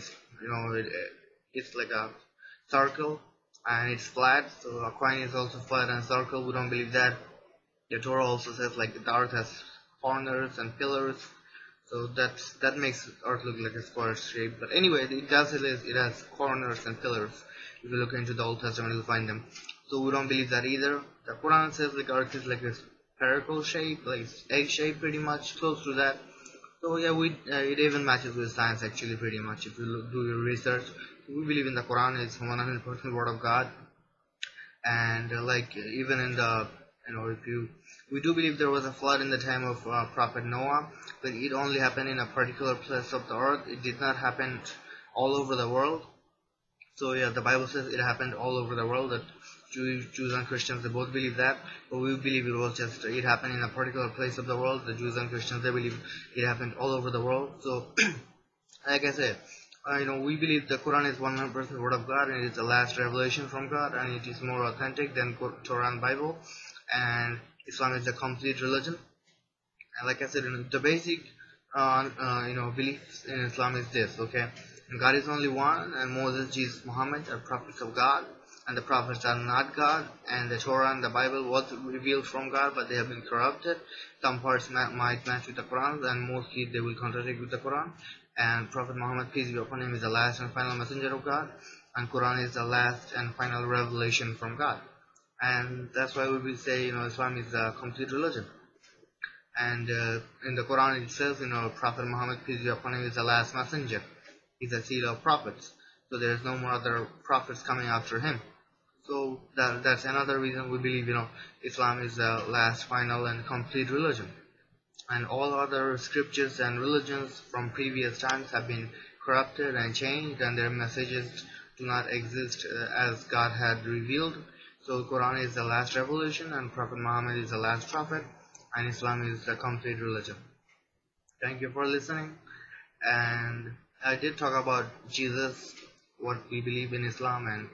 it's like a circle and it's flat. So a coin is also flat and circle. We don't believe that. The Torah also says like the earth has corners and pillars. So that makes earth look like a square shape. But anyway, it has corners and pillars. If you look into the Old Testament, you'll find them. So we don't believe that either. The Quran says like earth is like a spherical shape, like egg shape, pretty much close to that. So yeah, we it even matches with science actually pretty much. If you do your research, we believe in the Quran. It's 100% word of God, and like even in the if you we do believe there was a flood in the time of Prophet Noah, but it only happened in a particular place of the earth. It did not happen all over the world. So yeah, the Bible says it happened all over the world. That Jews and Christians they both believe that, but we believe it happened in a particular place of the world. The Jews and Christians they believe it happened all over the world. So like I said, we believe the Quran is 100% word of God and it's the last revelation from God and it is more authentic than Torah and Bible. And Islam is a complete religion. And like I said, the basic beliefs in Islam is this, okay? God is only one, and Moses, Jesus, Muhammad are prophets of God, and the prophets are not God, and the Torah and the Bible was revealed from God, but they have been corrupted. Some parts might match with the Quran, and mostly they will contradict with the Quran. And Prophet Muhammad, peace be upon him, is the last and final messenger of God, and Quran is the last and final revelation from God. And that's why we will say, Islam is a complete religion. And in the Quran it says, Prophet Muhammad, peace be upon him, is the last messenger. He's a seal of prophets. So there is no more other prophets coming after him. So that's another reason we believe, Islam is the last, final, and complete religion. And all other scriptures and religions from previous times have been corrupted and changed, and their messages do not exist as God had revealed. So Quran is the last revelation, and Prophet Muhammad is the last prophet, and Islam is the complete religion. Thank you for listening. And I did talk about Jesus, what we believe in Islam, and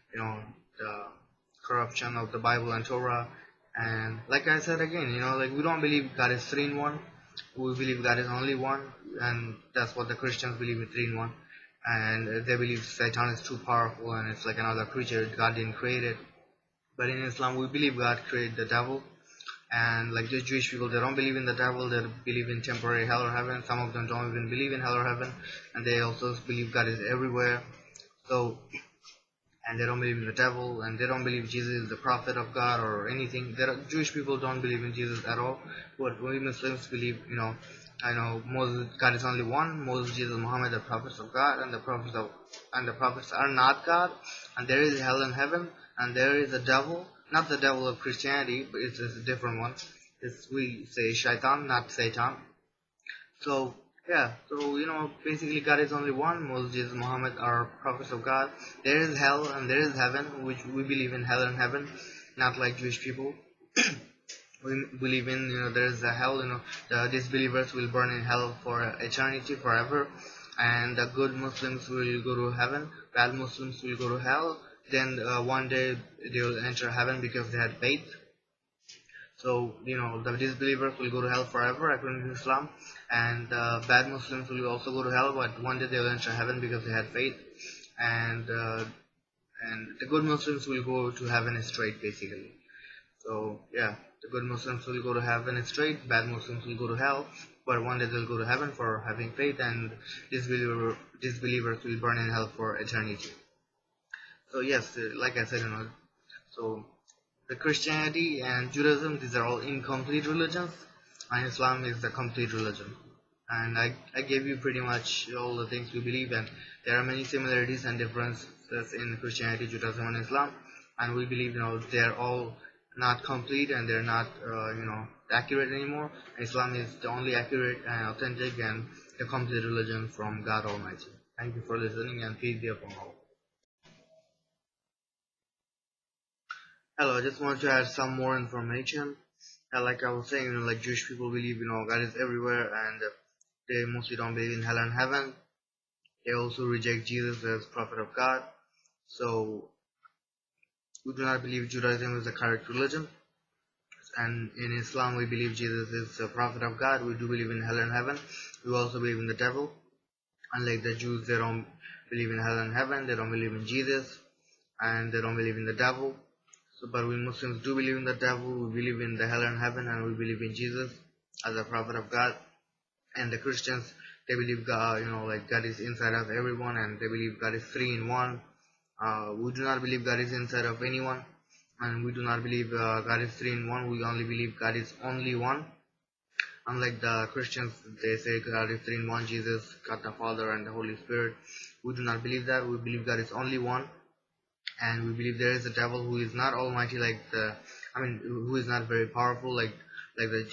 the corruption of the Bible and Torah. And like I said again, like we don't believe God is three in one. We believe God is only one, and that's what the Christians believe in, three in one. And they believe Satan is too powerful and it's like another creature. God didn't create it. But in Islam, we believe God created the devil. And like the Jewish people, they don't believe in the devil. They believe in temporary hell or heaven. Some of them don't even believe in hell or heaven, and they also believe God is everywhere. So, and they don't believe in the devil, and they don't believe Jesus is the prophet of God or anything. Jewish people don't believe in Jesus at all. But we Muslims believe, I know Moses, God is only one. Moses, Jesus, Muhammad, the prophets of God, and the prophets are not God. And there is hell and heaven, and there is a devil, not the devil of Christianity, but it's a different one. We say shaitan, not Satan. So yeah, so basically God is only one. Moses, Jesus, Muhammad are prophets of God. There is hell and there is heaven, which we believe in hell and heaven, not like Jewish people. We believe in there is a hell. The disbelievers will burn in hell for eternity, forever, and the good Muslims will go to heaven. Bad Muslims will go to hell. Then one day they will enter heaven because they had faith. So, the disbelievers will go to hell forever according to Islam, and bad Muslims will also go to hell, but one day they will enter heaven because they had faith, and the good Muslims will go to heaven straight, basically. So, yeah, the good Muslims will go to heaven straight, bad Muslims will go to hell, but one day they'll go to heaven for having faith, and disbelievers will burn in hell for eternity. So, yes, like I said, so the Christianity and Judaism, these are all incomplete religions, and Islam is the complete religion. And I gave you pretty much all the things we believe, and there are many similarities and differences in Christianity, Judaism, and Islam. And we believe, they're all not complete and they're not, accurate anymore. Islam is the only accurate and authentic and the complete religion from God Almighty. Thank you for listening, and peace be upon all. Hello, I just want to add some more information. Like I was saying, like Jewish people believe, God is everywhere, and they mostly don't believe in hell and heaven. They also reject Jesus as prophet of God. So We do not believe Judaism is the correct religion, and in Islam we believe Jesus is the prophet of God. We do believe in hell and heaven. We also believe in the devil. Unlike the Jews, they don't believe in hell and heaven. They don't believe in Jesus, and they don't believe in the devil. So, but we Muslims do believe in the devil. We believe in the hell and heaven, and we believe in Jesus as a prophet of God. And the Christians, they believe God, like God is inside of everyone, and they believe God is three in one. We do not believe God is inside of anyone, and we do not believe God is three in one. We only believe God is only one. Unlike the Christians, they say God is three in one: Jesus, God the Father, and the Holy Spirit. We do not believe that. We believe God is only one, and we believe there is a devil who is not almighty, who is not very powerful, like the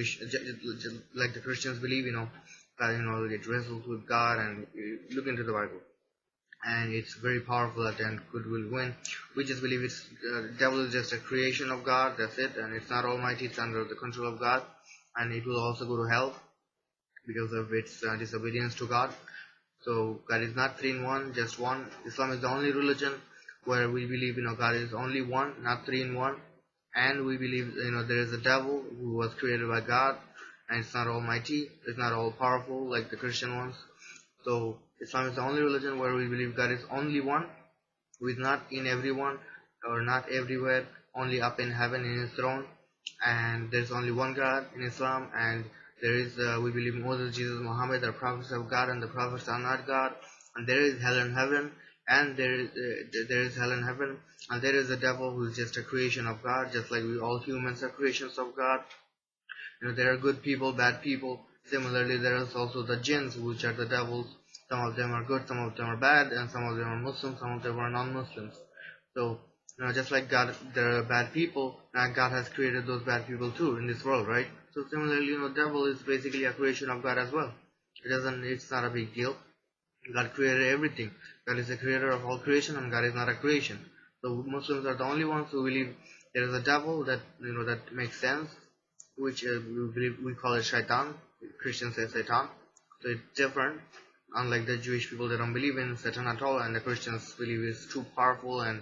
like the Christians believe. God, it wrestles with God, and look into the Bible, and it's very powerful at the end. Good will win. We just believe it's devil is just a creation of God. That's it, and it's not almighty. It's under the control of God, and it will also go to hell because of its disobedience to God. So God is not three in one, just one. Islam is the only religion where we believe God is only one, not three in one, and we believe there is a devil who was created by God, and it's not almighty, it's not all powerful like the Christian ones. So Islam is the only religion where we believe God is only one, who is not in everyone or not everywhere, only up in heaven in His throne, and there's only one God in Islam, and there is we believe Moses, Jesus, Muhammad are prophets of God, and the prophets are not God, and there is hell and heaven, and there is hell and heaven, and there is a devil who is just a creation of God, just like we all humans are creations of God. There are good people, bad people. Similarly, there is also the jinns, which are the devils. Some of them are good, some of them are bad, and some of them are Muslims, some of them are non-Muslims. So, just like God, there are bad people, and God has created those bad people too in this world, right? So similarly, devil is basically a creation of God as well. It's not a big deal. God created everything. God is the creator of all creation, and God is not a creation. So Muslims are the only ones who believe there is a devil that makes sense, which we call it shaitan. Christians say Satan. So it's different. Unlike the Jewish people, they don't believe in Satan at all, and the Christians believe it's too powerful, and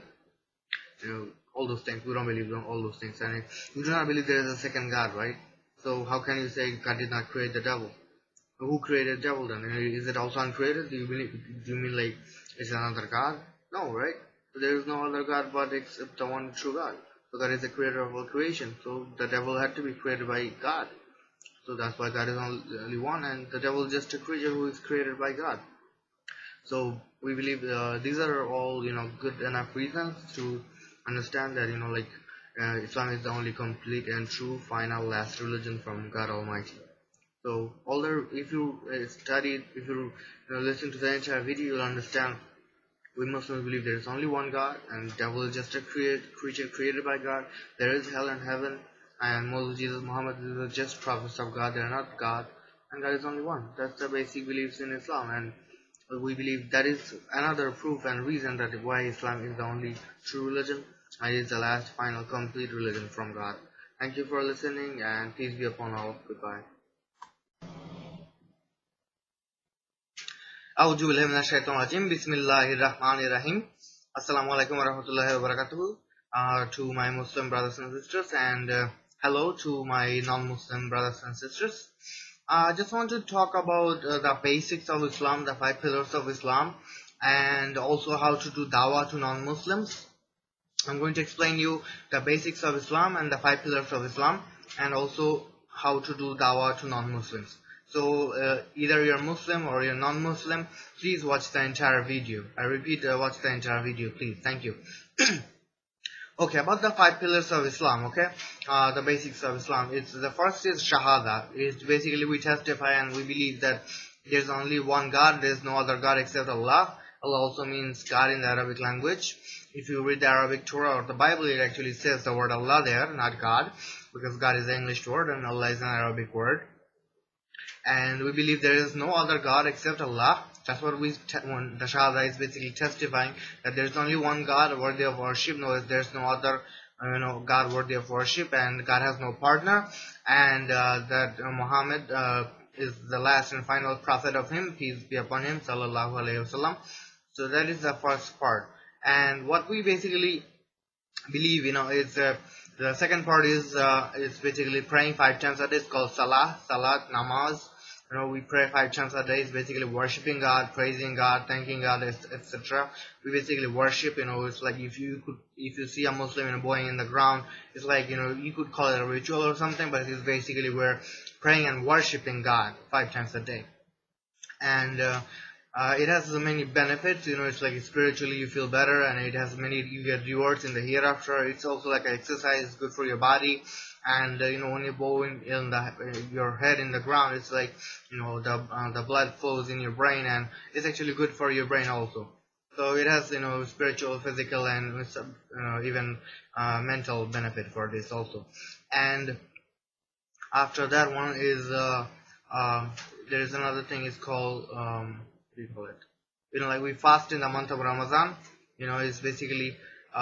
all those things. We don't believe in all those things, and we do not believe there is a second God, right? So how can you say God did not create the devil? Who created the devil then? Is it also uncreated? Do you mean like it's another God? No, right? So there is no other God but except the one true God. So God is the creator of all creation. So the devil had to be created by God. So that's why God is only one, and the devil is just a creature who is created by God. So we believe these are all good enough reasons to understand that Islam is the only complete and true, final, last religion from God Almighty. So although if you if you listen to the entire video, you'll understand we Muslims believe there is only one God, and devil is just a creature created by God. There is hell and heaven, and Moses, Jesus, Muhammad are just prophets of God. They are not God, and God is only one. That's the basic beliefs in Islam, and we believe that is another proof and reason that why Islam is the only true religion, and is the last, final, complete religion from God. Thank you for listening, and peace be upon all. Goodbye. A'udhu billahi minash shaitanir rajim. Bismillahir Rahmanir Rahim. Assalamu alaikum warahmatullahi wabarakatuh. To my Muslim brothers and sisters, and hello to my non-Muslim brothers and sisters. I just want to talk about the basics of Islam, the 5 pillars of Islam, and also how to do dawah to non-Muslims. I'm going to explain you the basics of Islam and the 5 pillars of Islam, and also how to do dawah to non-Muslims. So either you're Muslim or you're non-Muslim, please watch the entire video. I repeat, watch the entire video, please. Thank you. Okay, about the 5 pillars of Islam, okay? The basics of Islam. The first is Shahada. It's basically we testify and we believe that there's only one God, there's no other God except Allah. Allah also means God in the Arabic language. If you read the Arabic Torah or the Bible, it actually says the word Allah there, not God, because God is an English word and Allah is an Arabic word. And we believe there is no other God except Allah. That's what when the Shahada is basically testifying that there is only one God worthy of worship. No, there's no other God worthy of worship, and God has no partner, and that Muhammad is the last and final prophet of him, peace be upon him, sallallahu alaihi wasallam. So that is the first part. And what we basically believe, it's the second part is basically praying 5 times a day. It's called salat namaz. We pray 5 times a day. It's basically worshiping God, praising God, thanking God, etc. We basically worship. It's like if you see a Muslim bowing in the ground, it's like, you could call it a ritual or something, but it's basically we're praying and worshiping God 5 times a day. And it has so many benefits. It's like spiritually you feel better, and it has many, you get rewards in the hereafter. It's also like an exercise, good for your body. And when you bow in your head in the ground, it's like, the blood flows in your brain, and it's actually good for your brain also. So it has, spiritual, physical, and even mental benefit for this also. And after that one is uh, there is another thing, is called, what do you call it, like we fast in the month of Ramadan. It's basically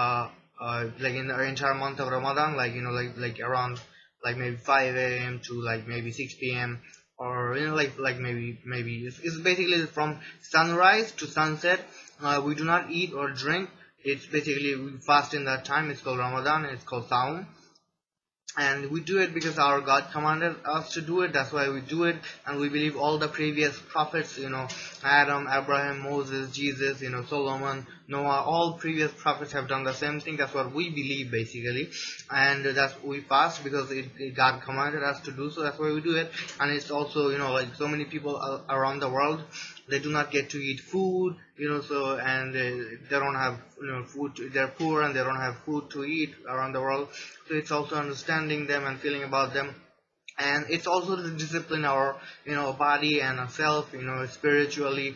like in the entire month of Ramadan, like, like around, like maybe 5 a.m. to like maybe 6 p.m. or like maybe it's basically from sunrise to sunset. We do not eat or drink. It's basically we fast in that time. It's called Ramadan, and it's called Saum. And we do it because our God commanded us to do it. That's why we do it. And we believe all the previous prophets, Adam, Abraham, Moses, Jesus, Solomon, Noah, all previous prophets have done the same thing. That's what we believe basically. And that's, we fast because God commanded us to do so. That's why we do it. And it's also, like so many people around the world, they do not get to eat food, so, and they don't have, food. They're poor and they don't have food to eat around the world. So it's also understanding them and feeling about them. And it's also to discipline our, body and ourself, spiritually,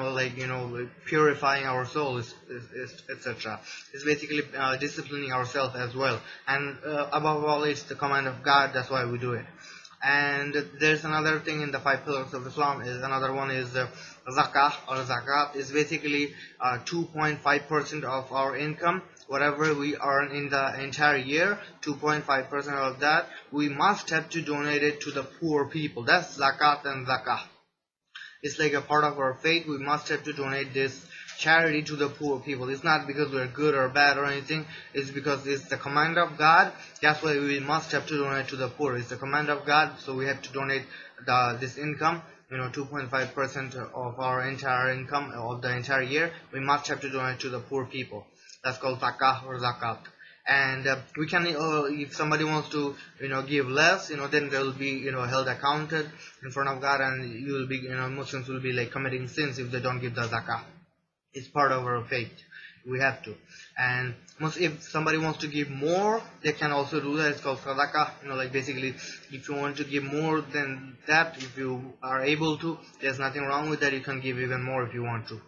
like purifying our soul, etc. It's basically disciplining ourselves as well. And above all, it's the command of God. That's why we do it. And there's another thing in the 5 pillars of Islam. Is another one is zakah or zakat. Is basically 2.5% of our income. Whatever we earn in the entire year, 2.5% of that we must have to donate it to the poor people. That's zakat and zakah. It's like a part of our faith. We must have to donate this charity to the poor people. It's not because we're good or bad or anything. It's because it's the command of God. That's why we must have to donate to the poor. It's the command of God, so we have to donate this income. 2.5% of our entire income of the entire year, we must have to donate to the poor people. That's called zakah or zakat. And we can, if somebody wants to, give less, then they will be, held accounted in front of God, and you will be, Muslims will be like committing sins if they don't give the zakah. It's part of our faith. We have to. And if somebody wants to give more, they can also do that. It's called sadaqah. Like basically, if you want to give more than that, if you are able to, there's nothing wrong with that. You can give even more if you want to.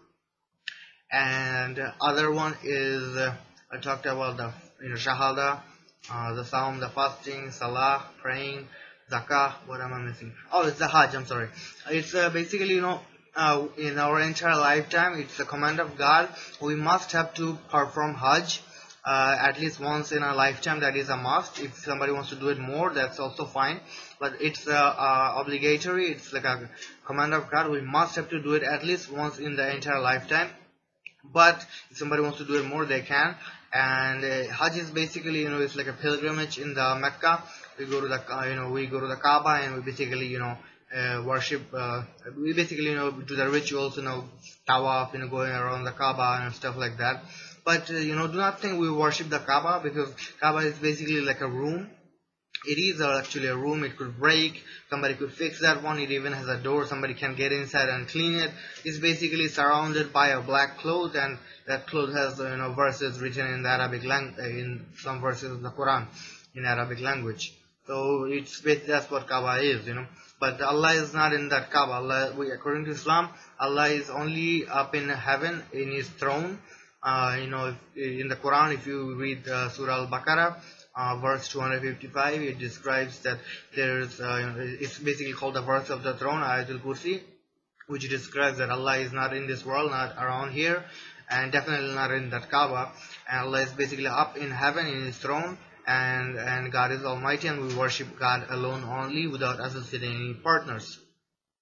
And other one is I talked about the shahada, the saum, the fasting, salah, praying, zakah. What am I missing? Oh, it's the hajj. I'm sorry. It's basically in our entire lifetime, it's the command of God. We must have to perform hajj at least once in a lifetime. That is a must. If somebody wants to do it more, that's also fine. But it's obligatory. It's like a command of God. We must have to do it at least once in the entire lifetime. But if somebody wants to do it more, they can. And Hajj is basically, it's like a pilgrimage in the Mecca. We go to the, we go to the Kaaba, and we basically, worship. We basically, do the rituals, tawaf, going around the Kaaba and stuff like that. But do not think we worship the Kaaba, because Kaaba is basically like a room. It is actually a room. It could break, somebody could fix that one. It even has a door, somebody can get inside and clean it. It's basically surrounded by a black cloth, and that cloth has verses written in the Arabic language, in some verses of the Quran in Arabic language. So that's what Kaaba is. But Allah is not in that Kaaba. According to Islam, Allah is only up in heaven in His throne. In the Quran, if you read Surah Al-Baqarah, verse 255, it describes that there's it's basically called the verse of the throne, Ayatul Kursi, which describes that Allah is not in this world, not around here, and definitely not in that Kaaba. And Allah is basically up in heaven in His throne, and God is Almighty, and we worship God alone only, without associating any partners.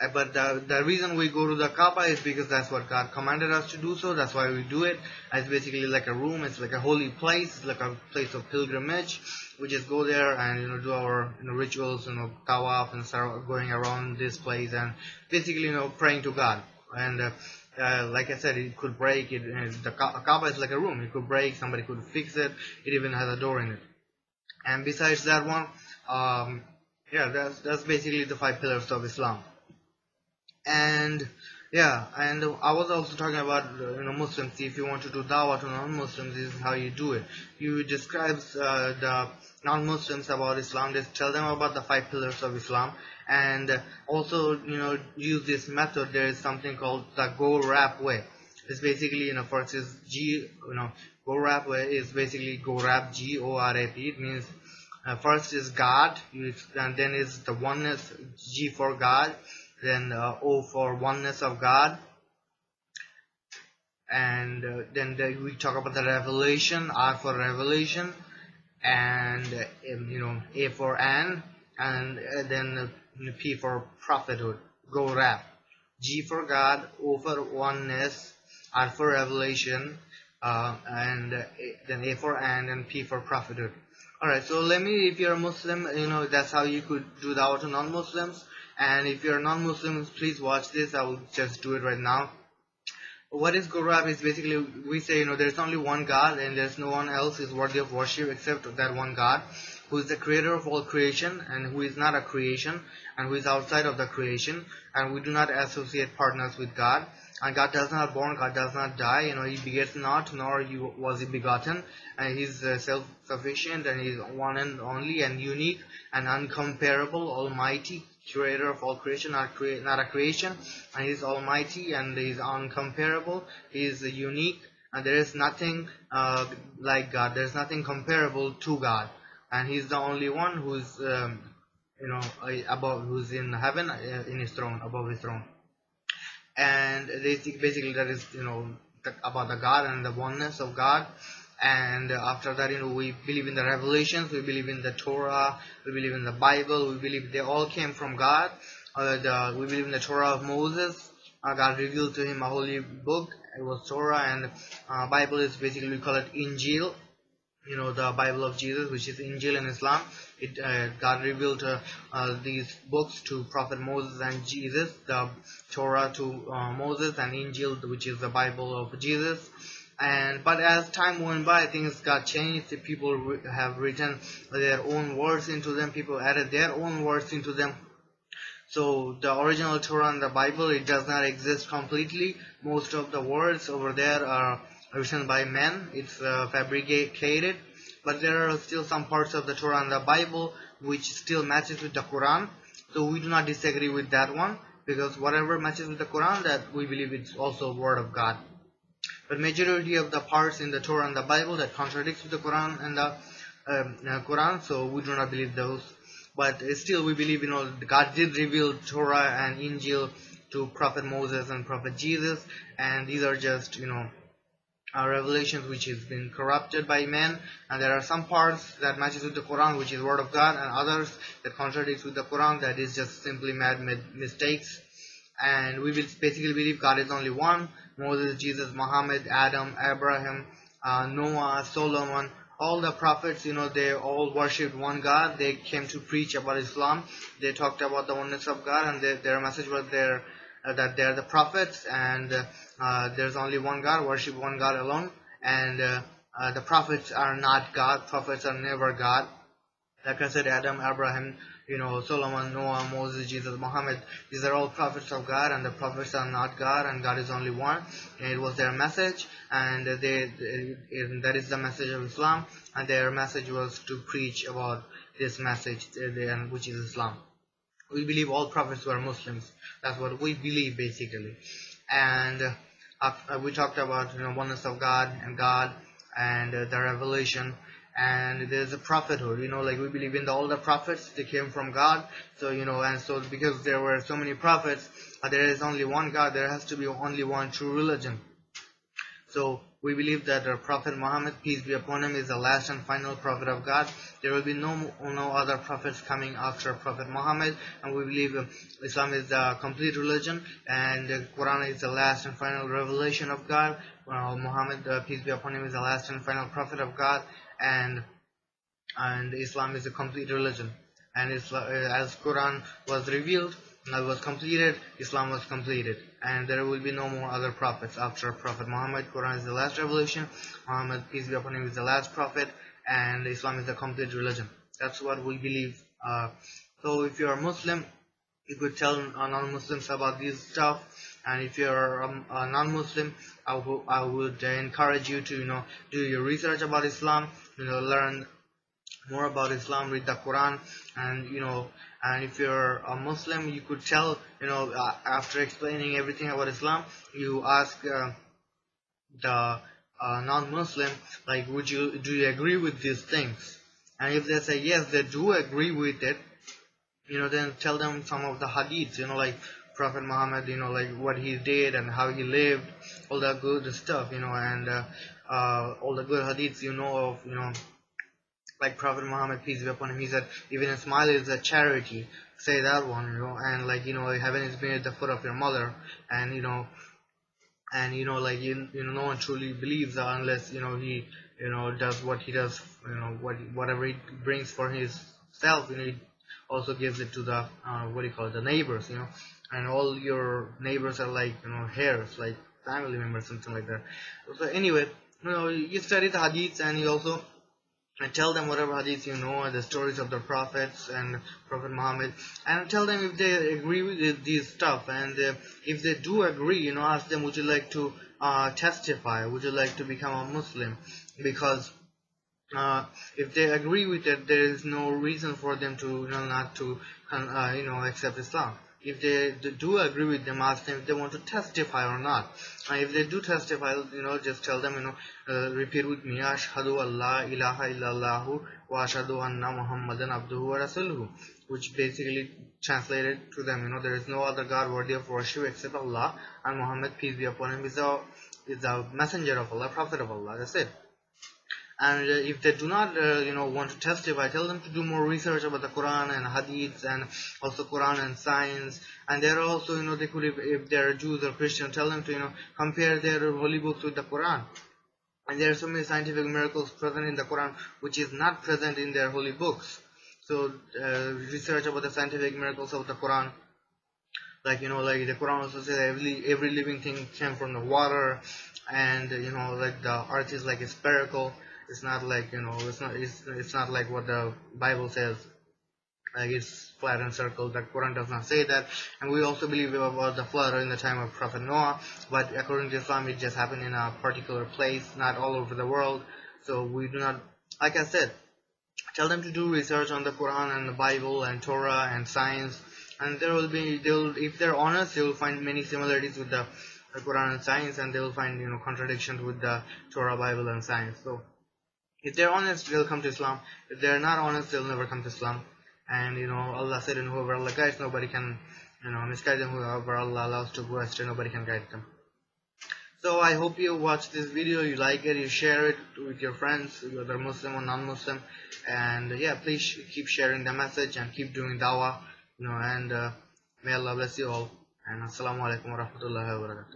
But the reason we go to the Kaaba is because that's what God commanded us to do so. That's why we do it. It's basically like a room. It's like a holy place. It's like a place of pilgrimage. We just go there and do our rituals, tawaf and start going around this place and basically praying to God. And like I said, it could break. The Kaaba is like a room. It could break. Somebody could fix it. It even has a door in it. And besides that one, yeah, that's basically the 5 pillars of Islam. And yeah, and I was also talking about Muslims. If you want to do dawah to non-Muslims, this is how you do it. You describe the non-Muslims about Islam. Just tell them about the 5 pillars of Islam, and also use this method. There is something called the Go Rap way. It's basically first is G. Go Rap way is basically Go Rap, GORAP. It means first is God, and then is the oneness, G for God, then O for oneness of God, and then we talk about the revelation, R for revelation, and A for and then P for prophethood. Go Rap. G for God, O for oneness, R for revelation, and then A for and P for prophethood. Alright, so if you're a Muslim, that's how you could do dawah to non-Muslims. And if you're non-Muslims, please watch this. I will just do it right now. What is Go Rap is basically, we say, there's only one God and there's no one else is worthy of worship except that one God, who is the creator of all creation and who is not a creation and who is outside of the creation, and we do not associate partners with God. And God does not born, God does not die, he begets not, nor was he begotten, and he's self-sufficient, and he's one and only and unique and uncomparable, almighty, creator of all creation, not a creation, and he's almighty and he's uncomparable, he's unique, and there is nothing like God, there's nothing comparable to God, and he's the only one who's above, who's in heaven, in his throne, above his throne. And basically that is about the God and the oneness of God. And after that, we believe in the revelations, we believe in the Torah, we believe in the Bible, we believe they all came from God. We believe in the Torah of Moses. God revealed to him a holy book. It was Torah, and Bible is basically, we call it Injil. The Bible of Jesus, which is Injil in Islam. God revealed these books to Prophet Moses and Jesus, the Torah to Moses, and Injil, which is the Bible of Jesus. But as time went by, things got changed. The people have written their own words into them. People added their own words into them. So the original Torah and the Bible, it does not exist completely. Most of the words over there are written by men. It's fabricated. But there are still some parts of the Torah and the Bible which still matches with the Quran. So we do not disagree with that one, because whatever matches with the Quran, that we believe it's also word of God. But majority of the parts in the Torah and the Bible that contradicts with the Quran and the Quran, so we do not believe those. But still we believe, God did reveal Torah and Injil to Prophet Moses and Prophet Jesus, and these are just, revelations which has been corrupted by men, and there are some parts that matches with the Quran, which is word of God, and others that contradicts with the Quran, that is just simply man-made mistakes. And we will basically believe God is only one. Moses, Jesus, Muhammad, Adam, Abraham, Noah, Solomon, all the prophets, they all worshipped one God. They came to preach about Islam. They talked about the oneness of God, and their message was that they're the prophets, and there's only one God, worship one God alone. And the prophets are not God. Prophets are never God. Like I said, Adam, Abraham, Solomon, Noah, Moses, Jesus, Muhammad, these are all prophets of God, and the prophets are not God, and God is only one. And it was their message, and that is the message of Islam, and their message was to preach about this message, which is Islam. We believe all prophets were Muslims. That's what we believe, basically. And we talked about oneness of God, and the revelation. And there's a prophethood, like we believe in all the prophets, they came from God. So and so because there were so many prophets, there is only one God, there has to be only one true religion. So We believe that our Prophet Muhammad, peace be upon him, is the last and final prophet of God. There will be no other prophets coming after Prophet Muhammad, and we believe Islam is the complete religion, and the Quran is the last and final revelation of God. Muhammad, peace be upon him, is the last and final prophet of God, and Islam is a complete religion. And as Quran was revealed, was completed, Islam was completed, and there will be no more other prophets after Prophet Muhammad. Quran is the last revelation. Muhammad, peace be upon him, is the last prophet, and Islam is the complete religion. That's what we believe. So if you're a Muslim, you could tell non-Muslims about this stuff, and if you're a non-Muslim, I would encourage you to do your research about Islam, learn more about Islam, read the Quran, and if you're a Muslim, you could tell, after explaining everything about Islam, you ask the non-Muslim, like, do you agree with these things? And if they say yes, they do agree with it, then tell them some of the hadiths, like Prophet Muhammad, like what he did and how he lived, all the good stuff, and all the good hadiths of, like Prophet Muhammad, peace be upon him, he said, even a smile is a charity. Say that one, and like, heaven is beneath the foot of your mother, and like, no one truly believes that unless, he, does what he does, whatever he brings for himself, he also gives it to the, the neighbors, and all your neighbors are like, hairs, like family members, something like that. So anyway, you study the hadiths, and you also tell them whatever hadiths the stories of the prophets and Prophet Muhammad, and tell them if they agree with these stuff, and if they do agree, ask them, would you like to testify, would you like to become a Muslim? Because if they agree with it, there is no reason for them to not to accept Islam. If they do agree with them, ask them if they want to testify or not. If they do testify, just tell them, repeat with me, Ashhadu Allah ilaha illallahu wa ashhadu anna Muhammadan abduhu wa rasuluhu, which basically translated to them, there is no other God worthy of worship except Allah, and Muhammad, peace be upon him, is the messenger of Allah, prophet of Allah. That's it. And if they do not want to testify, tell them to do more research about the Quran and hadiths, and also Quran and science. And there are also, they could, if they're Jews or Christian, tell them to compare their holy books with the Quran. And there are so many scientific miracles present in the Quran which is not present in their holy books. So research about the scientific miracles of the Quran. Like like the Quran also says every living thing came from the water, and like the earth is like a spherical. It's not like it's not like what the Bible says, like it's flat and circle. The Quran does not say that. And we also believe about the flood in the time of Prophet Noah, but according to Islam, it just happened in a particular place, not all over the world. So we do not, like I said, tell them to do research on the Quran and the Bible and Torah and science, and if they're honest, they will find many similarities with the Quran and science, and they will find contradictions with the Torah, Bible, and science. So if they're honest, they'll come to Islam. If they're not honest, they'll never come to Islam. And Allah said, "In whoever Allah guides, nobody can misguide them. Whoever Allah allows to go astray, nobody can guide them." So I hope you watch this video, you like it, you share it with your friends, whether Muslim or non-Muslim, and yeah, please keep sharing the message and keep doing dawah, and may Allah bless you all. And assalamu alaikum wa rahmatullahi wa barakatuh.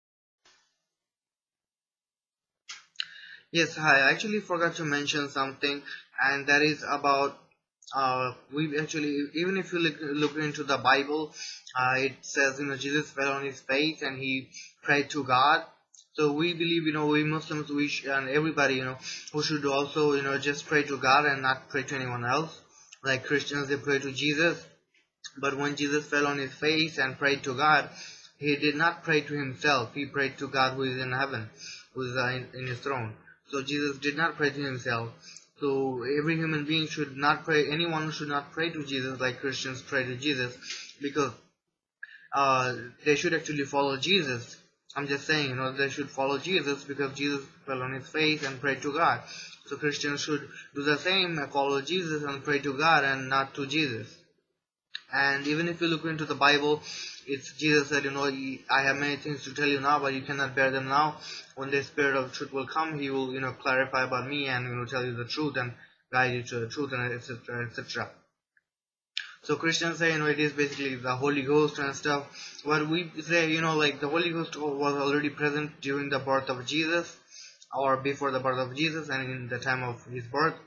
Yes, hi. I actually forgot to mention something, and that is about we actually, even if you look into the Bible, it says Jesus fell on his face and he prayed to God. So we believe we Muslims, and everybody who should also just pray to God and not pray to anyone else. Like Christians, they pray to Jesus, but when Jesus fell on his face and prayed to God, he did not pray to himself. He prayed to God who is in heaven, who is in his throne. So Jesus did not pray to himself. So every human being should not pray, anyone should not pray to Jesus like Christians pray to Jesus, because they should actually follow Jesus. I'm just saying, they should follow Jesus because Jesus fell on his face and prayed to God. So Christians should do the same, follow Jesus and pray to God and not to Jesus. And even if you look into the Bible, it's Jesus said, I have many things to tell you now, but you cannot bear them now. When the Spirit of truth will come, He will, clarify about me and tell you the truth and guide you to the truth, and etc. etc. So Christians say, it is basically the Holy Ghost and stuff. But we say, like the Holy Ghost was already present during the birth of Jesus, or before the birth of Jesus, and in the time of His birth.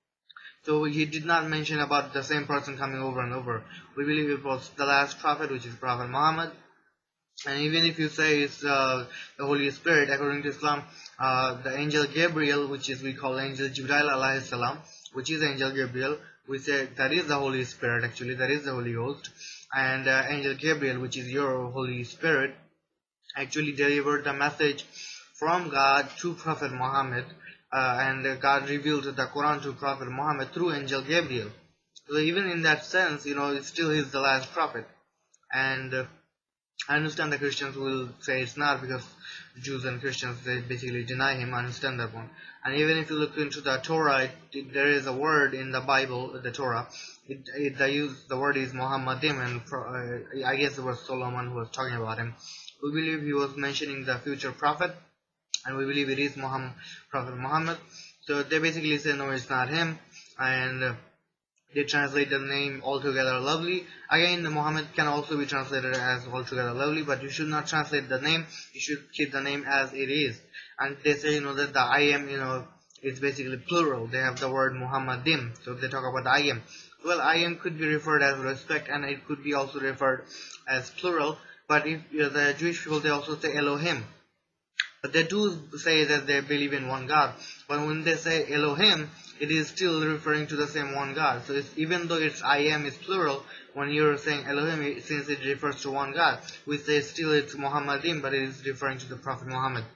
So he did not mention about the same person coming over and over. We believe it was the last prophet, which is Prophet Muhammad. And even if you say it's the Holy Spirit, according to Islam, the angel Gabriel, which is we call angel Jibril alayhi salam, which is angel Gabriel, we say that is the Holy Spirit, actually, that is the Holy Ghost. And angel Gabriel, which is your Holy Spirit, actually delivered the message from God to Prophet Muhammad, and God revealed the Quran to Prophet Muhammad through angel Gabriel. So even in that sense, it still is the last prophet. And I understand the Christians will say it's not, because Jews and Christians, they basically deny him. I understand that one. And even if you look into the Torah, there is a word in the Bible, the Torah. The word is Muhammadim, and I guess it was Solomon who was talking about him. We believe he was mentioning the future prophet, and we believe it is Prophet Muhammad. So they basically say no, it's not him, and they translate the name Altogether Lovely. Again, Muhammad can also be translated as Altogether Lovely, but you should not translate the name. You should keep the name as it is. And they say, that the I am, is basically plural. They have the word Muhammadim, so they talk about the I am. Well, I am could be referred as respect, and it could be also referred as plural. But if the Jewish people, they also say Elohim. But they do say that they believe in one God. But when they say Elohim, it is still referring to the same one God. So even though it's I am is plural, when you're saying Elohim, since it refers to one God, we say still it's Muhammadim, but it is referring to the Prophet Muhammad.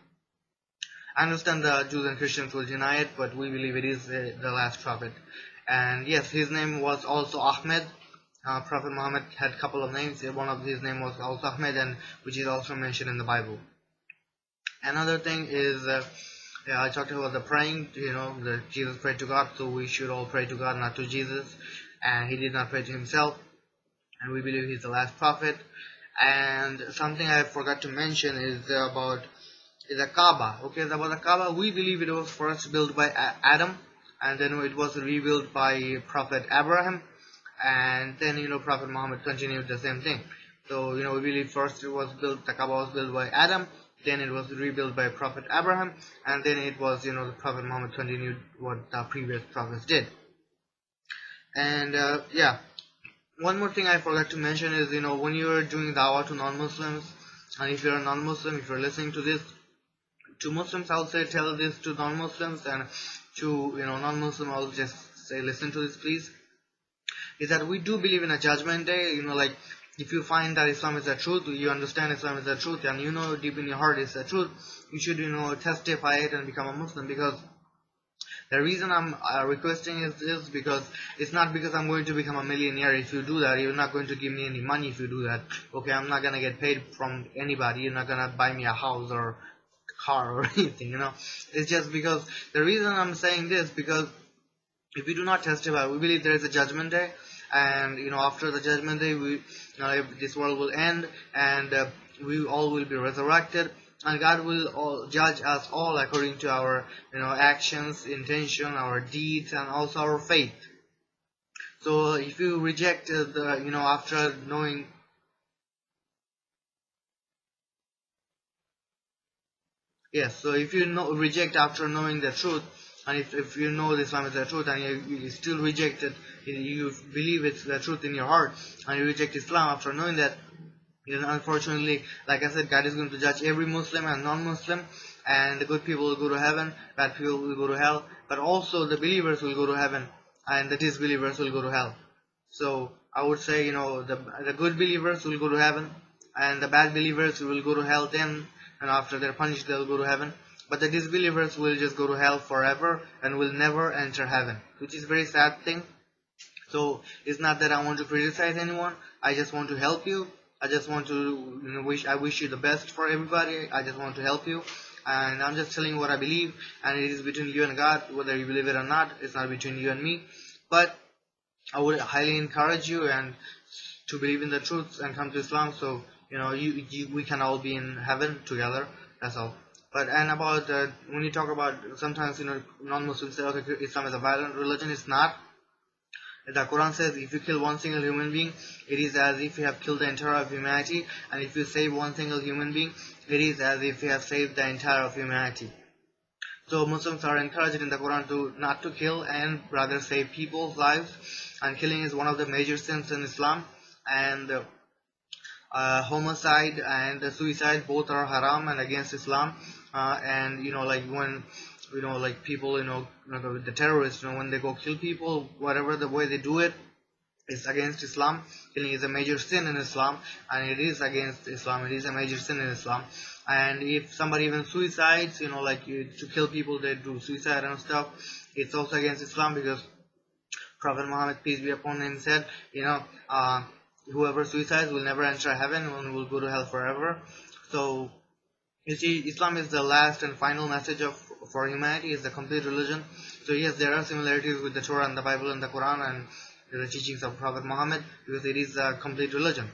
I understand the Jews and Christians will deny it, but we believe it is the last prophet. And yes, his name was also Ahmed. Prophet Muhammad had a couple of names. One of his name was also Ahmed, and which is also mentioned in the Bible. Another thing is, I talked about the praying, that Jesus prayed to God, so we should all pray to God, not to Jesus. And he did not pray to himself, and we believe he's the last prophet. And something I forgot to mention is about the Kaaba. Okay, about the Kaaba, we believe it was first built by Adam, and then it was rebuilt by Prophet Abraham, and then Prophet Muhammad continued the same thing. So we believe first the Kaaba was built by Adam, then it was rebuilt by Prophet Abraham, and then it was the Prophet Muhammad continued what the previous prophets did. And yeah, one more thing I forgot to mention is when you are doing dawah to non-Muslims, and if you're a non-Muslim, if you're listening to this, to Muslims I'll say tell this to non-Muslims, and to non-Muslim I'll just say listen to this please, is that we do believe in a judgment day. Like if you find that Islam is the truth, you understand Islam is the truth, and deep in your heart it's the truth, you should testify it and become a Muslim. Because the reason I'm requesting is because it's not because I'm going to become a millionaire. If you do that, you're not going to give me any money if you do that. Okay, I'm not gonna get paid from anybody. You're not gonna buy me a house or car or anything. It's just because the reason I'm saying this, because if you do not testify, we believe there is a judgment day, and after the judgment day, this world will end, and we all will be resurrected, and God will judge us all according to our actions, intention, our deeds, and also our faith. So if you reject after knowing, yes, so if you reject after knowing the truth, and if you know Islam is the truth, and you still reject it, you believe it's the truth in your heart, and you reject Islam after knowing that, then unfortunately, like I said, God is going to judge every Muslim and non-Muslim, and the good people will go to heaven, bad people will go to hell, but also the believers will go to heaven, and the disbelievers will go to hell. So I would say, the good believers will go to heaven, and the bad believers will go to hell then, and after they're punished, they'll go to heaven. But the disbelievers will just go to hell forever and will never enter heaven, which is a very sad thing. So it's not that I want to criticize anyone. I just want to help you. I just want to I wish you the best for everybody. I just want to help you, and I'm just telling you what I believe, and it is between you and God, whether you believe it or not. It's not between you and me. But I would highly encourage you and to believe in the truth and come to Islam. So we can all be in heaven together. That's all. But and about when you talk about sometimes non-Muslims say okay Islam is a violent religion. It's not. The Quran says if you kill one single human being, it is as if you have killed the entire of humanity, and if you save one single human being, it is as if you have saved the entire of humanity. So Muslims are encouraged in the Quran to not to kill and rather save people's lives, and killing is one of the major sins in Islam. And homicide and suicide both are haram and against Islam. And like when like people the terrorists when they go kill people, whatever the way they do it is against Islam. Killing is a major sin in Islam, and it is against Islam. It is a major sin in Islam. And if somebody even suicides, to kill people, they do suicide and stuff. It's also against Islam because Prophet Muhammad, peace be upon him, said, whoever suicides will never enter heaven and will go to hell forever. So you see, Islam is the last and final message for humanity. Is the complete religion. So yes, there are similarities with the Torah and the Bible and the Quran and the teachings of Prophet Muhammad, because it is a complete religion.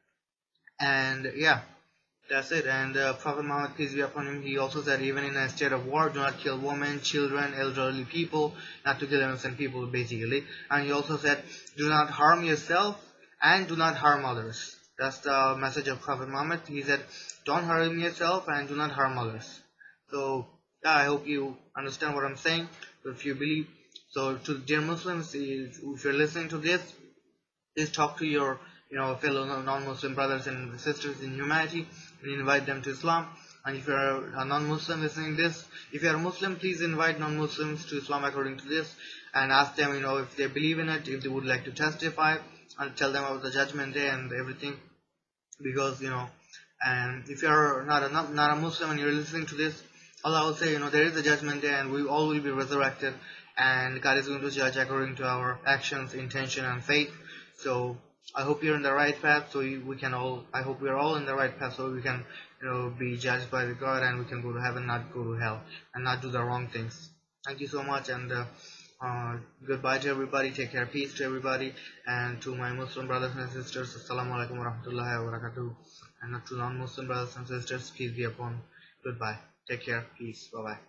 And yeah, that's it. And Prophet Muhammad, peace be upon him, he also said, even in a state of war, do not kill women, children, elderly people, not to kill innocent people, basically. And he also said, do not harm yourself and do not harm others. That's the message of Prophet Muhammad. He said, don't harm yourself and do not harm others. So yeah, I hope you understand what I'm saying. If you believe, so to dear Muslims, if you're listening to this, please talk to your fellow non-Muslim brothers and sisters in humanity and invite them to Islam. And if you are a non-Muslim listening to this, if you are a Muslim, please invite non-Muslims to Islam according to this, and ask them if they believe in it, if they would like to testify, and tell them about the judgment day and everything. Because and if you are not a Muslim and you're listening to this, Allah will say there is a judgment day and we all will be resurrected, and God is going to judge according to our actions, intention and faith. So I hope you're in the right path, so I hope we're all in the right path, so we can be judged by the God, and we can go to heaven, not go to hell, and not do the wrong things. Thank you so much, and goodbye to everybody. Take care, peace to everybody, and to my Muslim brothers and sisters, assalamu alaikum warahmatullahi wabarakatuh. And to non-Muslim brothers and sisters, peace be upon. Goodbye. Take care, peace, bye bye.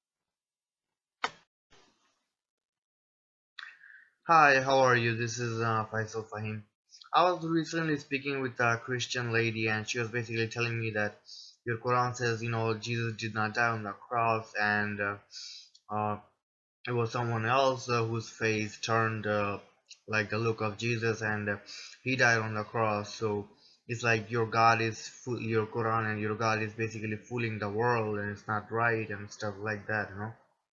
Hi, how are you? This is Faisal Fahim. I was recently speaking with a Christian lady, and she was basically telling me that your Quran says, Jesus did not die on the cross, and it was someone else whose face turned like the look of Jesus, and he died on the cross. So it's like your God is your Quran, and your God is basically fooling the world, and it's not right and stuff like that.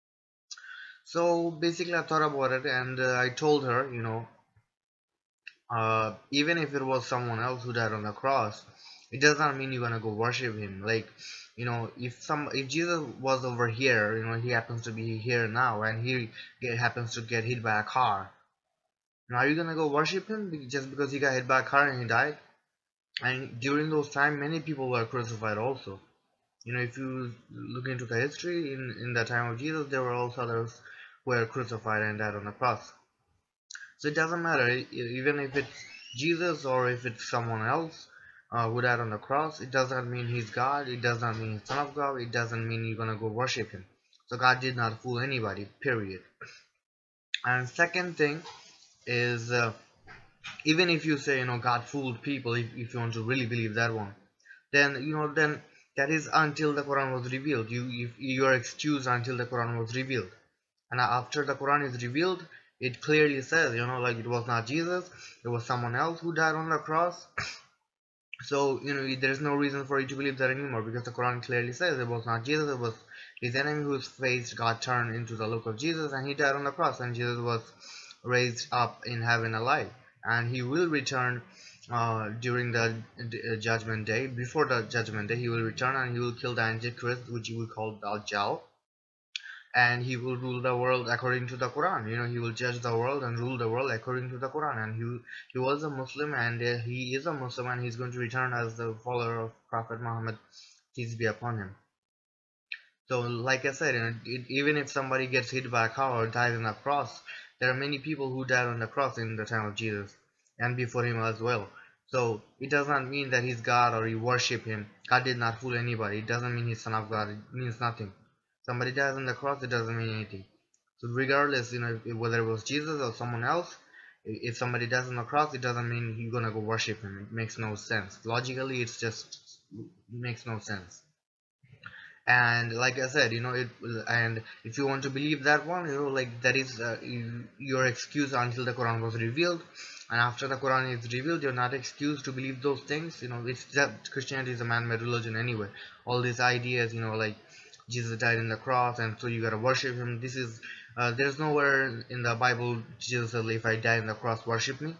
So basically, I thought about it, and I told her, even if it was someone else who died on the cross, it does not mean you're gonna go worship him. Like, if Jesus was over here, he happens to be here now, and he happens to get hit by a car. Now, are you gonna go worship him just because he got hit by a car and he died? And during those time, many people were crucified also. If you look into the history, in the time of Jesus, there were also others who were crucified and died on the cross. So it doesn't matter, even if it's Jesus or if it's someone else who died on the cross. It does not mean he's God. It does not mean he's Son of God. It doesn't mean you're gonna go worship him. So God did not fool anybody, period. And second thing is, even if you say God fooled people, if you want to really believe that one, then then that is until the Quran was revealed. You are excused until the Quran was revealed. And after the Quran is revealed, it clearly says, like it was not Jesus, it was someone else who died on the cross. So there's no reason for you to believe that anymore, because the Quran clearly says it was not Jesus, it was his enemy whose face got turned into the look of Jesus, and he died on the cross, and Jesus was raised up in heaven alive, and he will return during the judgment day. Before the judgment day, he will return, and he will kill the Antichrist, which we call Dajjal, and he will rule the world according to the Quran. He will judge the world and rule the world according to the Quran. And he was a Muslim, and he is a Muslim, and he's going to return as the follower of Prophet Muhammad, peace be upon him. So like I said, even if somebody gets hit by a car or dies on a cross, there are many people who died on the cross in the time of Jesus and before him as well. So it does not mean that he's God or you worship him. God did not fool anybody. It doesn't mean he's son of God. It means nothing. Somebody dies on the cross, it doesn't mean anything. So regardless, whether it was Jesus or someone else, if somebody dies on the cross, it doesn't mean you're gonna go worship him. It makes no sense. Logically, it makes no sense. And like I said, and if you want to believe that one, like that is your excuse until the Quran was revealed. And after the Quran is revealed, you're not excused to believe those things. It's that Christianity is a man-made religion anyway. All these ideas, like Jesus died in the cross and so you gotta worship him. This is there's nowhere in the Bible Jesus said, if I die in the cross, worship me.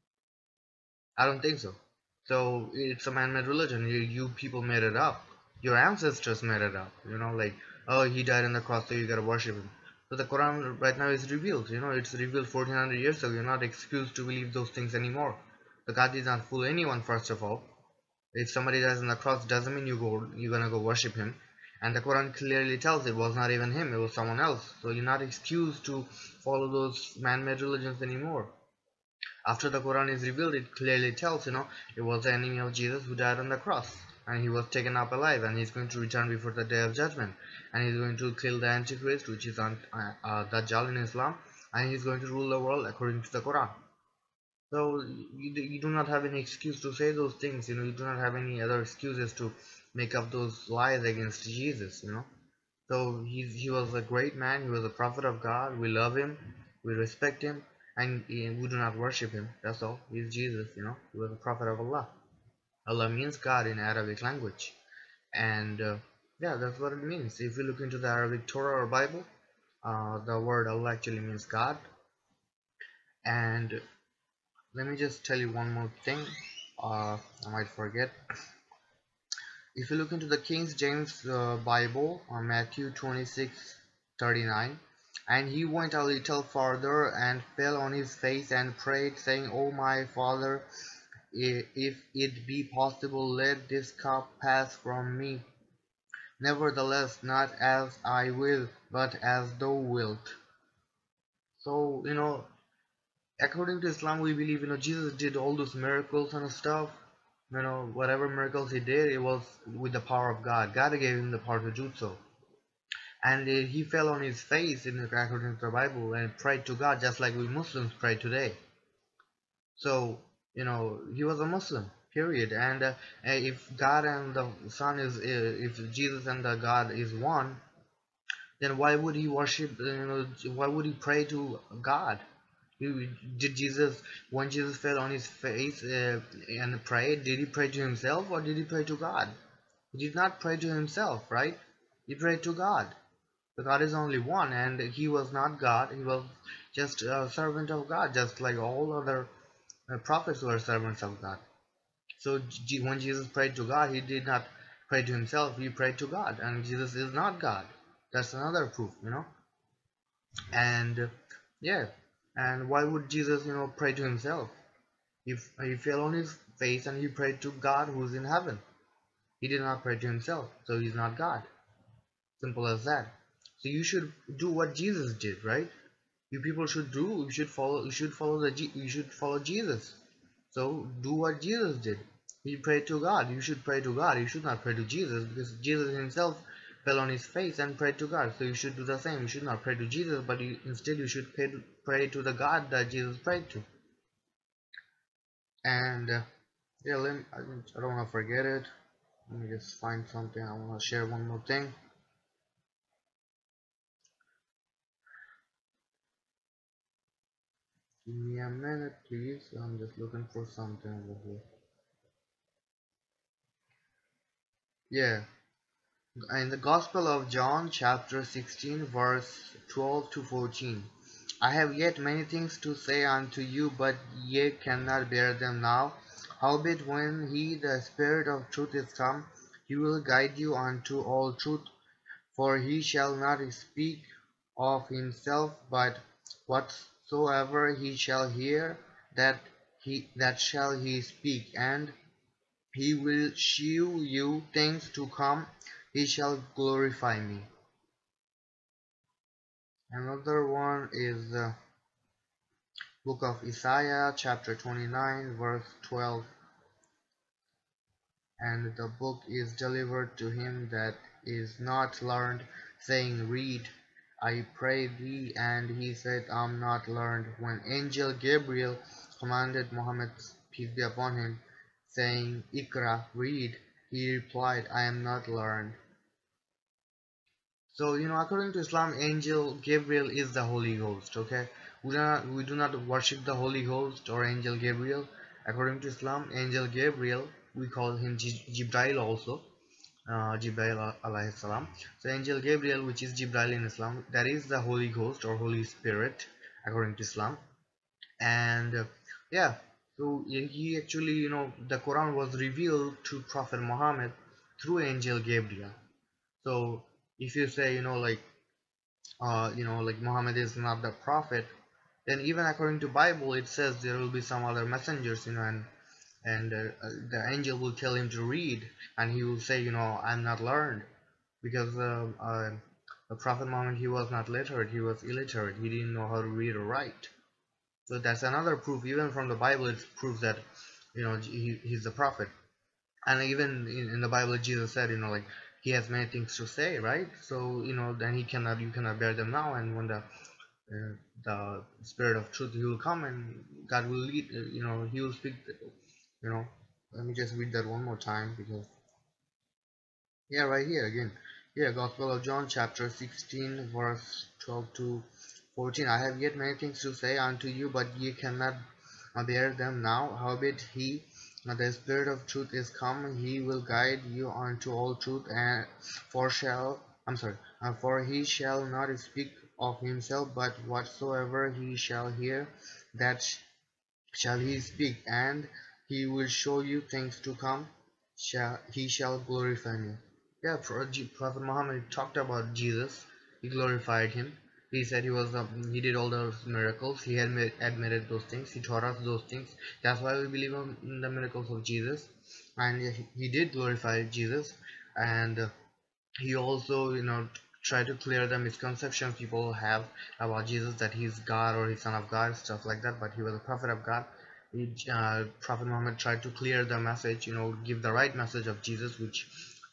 I don't think so. So it's a man-made religion. You people made it up. Your ancestors made it up. Like, oh, he died on the cross, so you gotta worship him. So the Quran right now is revealed. It's revealed 1400 years ago. You're not excused to believe those things anymore. The God did not fool anyone. First of all, if somebody dies on the cross, doesn't mean you're gonna go worship him. And the Quran clearly tells it was not even him. It was someone else. So you're not excused to follow those man-made religions anymore. After the Quran is revealed, it clearly tells, it was the enemy of Jesus who died on the cross. And he was taken up alive, and he's going to return before the day of judgment. And he's going to kill the Antichrist, which is Dajjal in Islam. And he's going to rule the world according to the Quran. So you do not have any excuse to say those things, you do not have any other excuses to make up those lies against Jesus. So he was a great man. He was a prophet of God. We love him. We respect him. And we do not worship him. That's all. He's Jesus. He was a prophet of Allah. Allah means God in Arabic language. And yeah, that's what it means. If you look into the Arabic Torah or Bible, the word Allah actually means God. And let me just tell you one more thing. I might forget. If you look into the King James Bible, Matthew 26:39, and he went a little farther and fell on his face and prayed, saying, "O my Father, if it be possible, let this cup pass from me. Nevertheless, not as I will, but as thou wilt." So, according to Islam, we believe, Jesus did all those miracles and stuff. Whatever miracles he did, it was with the power of God. God gave him the power to do so. And he fell on his face, according to the Bible, and prayed to God, just like we Muslims pray today. So, he was a Muslim, period. And if God and the Son if Jesus and the God is one, then why would he worship, why would he pray to God? Did Jesus, when Jesus fell on his face and prayed, did he pray to himself or did he pray to God? He did not pray to himself, right? He prayed to God. The God is only one, and he was not God. He was just a servant of God, just like all other prophets were servants of God. So when Jesus prayed to God, he did not pray to himself. He prayed to God, and Jesus is not God. That's another proof. And yeah, and why would Jesus pray to himself? If he fell on his face and he prayed to God who's in heaven, he did not pray to himself, so he's not God. Simple as that. So you should do what Jesus did, right? You people should do. You should follow Jesus. So do what Jesus did. He prayed to God. You should pray to God. You should not pray to Jesus, because Jesus himself fell on his face and prayed to God. So you should do the same. You should not pray to Jesus, but instead you should pray to the God that Jesus prayed to. And yeah, I don't want to forget it. Let me just find something. I want to share one more thing. Give me a minute, please. I'm just looking for something over here. Yeah, in the Gospel of John, chapter 16, verse 12 to 14. I have yet many things to say unto you, but ye cannot bear them now. Howbeit, when he, the Spirit of truth, is come, he will guide you unto all truth. For he shall not speak of himself, but whatsoever he shall hear, that shall he speak, and he will shew you things to come. He shall glorify me. Another one is the book of Isaiah, chapter 29, verse 12. and the book is delivered to him that is not learned, saying, Read, I pray thee. And he said, I am not learned. When angel Gabriel commanded Muhammad, peace be upon him, saying, Ikra, read, he replied, I am not learned. So, according to Islam, angel Gabriel is the Holy Ghost, okay? We do not worship the Holy Ghost or angel Gabriel. According to Islam, angel Gabriel, we call him Jibrail also, Jibrail alayhi salam. So angel Gabriel, which is Jibrail in Islam, that is the Holy Ghost or Holy Spirit, according to Islam. And yeah, so he actually, the Quran was revealed to Prophet Muhammad through angel Gabriel. So if you say, like Muhammad is not the prophet, then even according to Bible it says there will be some other messengers, and the angel will tell him to read, and he will say, I'm not learned, because the Prophet Muhammad, he was not literate, he was illiterate, he didn't know how to read or write. So that's another proof. Even from the Bible it proves that he's the prophet. And even in the Bible Jesus said, like he has many things to say, right? So then you cannot bear them now, and when the Spirit of truth, he will come and God will lead, he will speak, you know let me just read that one more time, because yeah, right here again. Yeah, Gospel of John chapter 16 verse 12 to 14. I have yet many things to say unto you, but ye cannot bear them now. Howbeit he, the Spirit of truth, is come, he will guide you unto all truth, and for he shall not speak of himself, but whatsoever he shall hear, that shall he speak, and he will show you things to come. He shall glorify me. Yeah, Prophet Muhammad talked about Jesus. He glorified him. He said he did all those miracles. He had admitted those things. He taught us those things. That's why we believe in the miracles of Jesus. And he did glorify Jesus. And he also, tried to clear the misconceptions people have about Jesus, that he's God or he's son of God, stuff like that. But he was a prophet of God. Prophet Muhammad tried to clear the message, give the right message of Jesus, which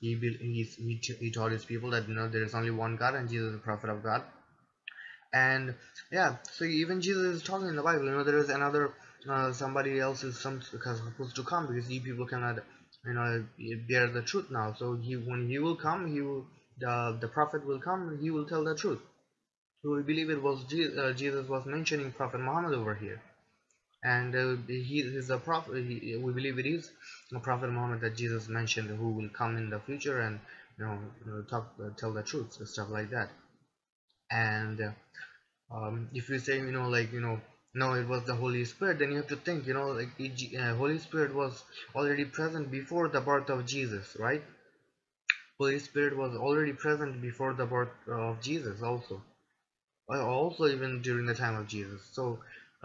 he taught his people that there is only one God, and Jesus is the prophet of God. And yeah, so even Jesus is talking in the Bible. There is another somebody else is supposed to come, because you people cannot bear the truth now. So when he will come, the prophet will come, and he will tell the truth. So we believe it was Jesus was mentioning Prophet Muhammad over here, and he is a prophet. We believe it is a Prophet Muhammad that Jesus mentioned, who will come in the future and tell the truth and stuff like that. And if you say no, it was the Holy Spirit, then you have to think, Holy Spirit was already present before the birth of Jesus, right? Holy Spirit was already present before the birth of Jesus also, even during the time of Jesus. So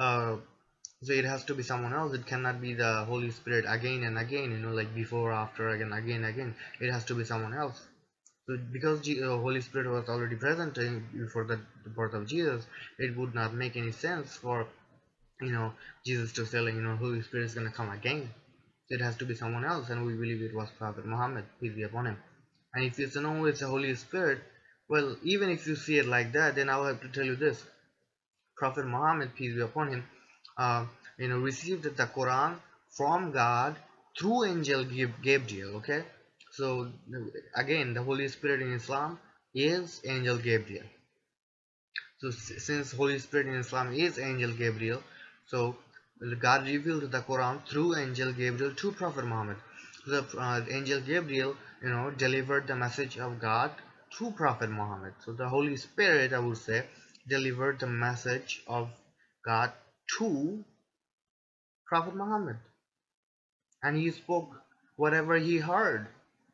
it has to be someone else. It cannot be the Holy Spirit again and again, like before, after, again. It has to be someone else. So because Holy Spirit was already present before the birth of Jesus, it would not make any sense for Jesus to say, Holy Spirit is going to come again. So it has to be someone else, and we believe it was Prophet Muhammad, peace be upon him. And if you say no, it's the Holy Spirit, well, even if you see it like that, then I will have to tell you this: Prophet Muhammad, peace be upon him, received the Quran from God through angel Gabriel. Okay, so again, the Holy Spirit in Islam is angel Gabriel. So since Holy Spirit in Islam is angel Gabriel, so God revealed the Quran through angel Gabriel to Prophet Muhammad. The angel Gabriel, delivered the message of God to Prophet Muhammad. So the Holy Spirit, I would say, delivered the message of God to Prophet Muhammad, and he spoke whatever he heard.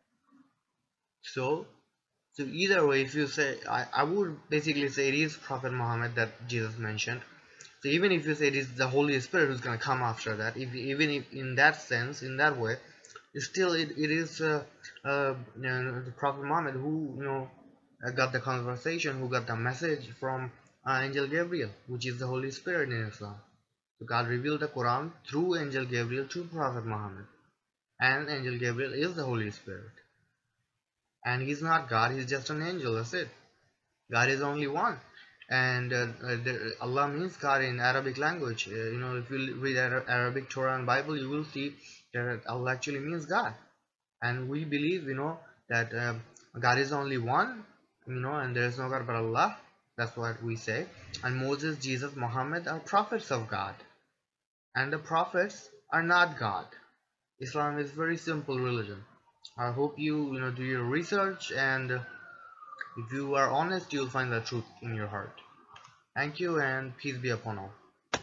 So either way, if you say, I would basically say it is Prophet Muhammad that Jesus mentioned. So even if you say it is the Holy Spirit who's going to come after that, even if in that sense, in that way, still it is the Prophet Muhammad who got the conversation, who got the message from Angel Gabriel, which is the Holy Spirit in Islam. So God revealed the Quran through Angel Gabriel to Prophet Muhammad. and Angel Gabriel is the Holy Spirit. And he's not God, he's just an angel, that's it. God is only one. And Allah means God in Arabic language. If you read Arabic Torah and Bible, you will see that Allah actually means God. And we believe, that God is only one, and there is no God but Allah. That's what we say. And Moses, Jesus, Muhammad are prophets of God. And the prophets are not God. Islam is very simple religion. I hope you do your research, and if you are honest, you'll find the truth in your heart. Thank you, and peace be upon all.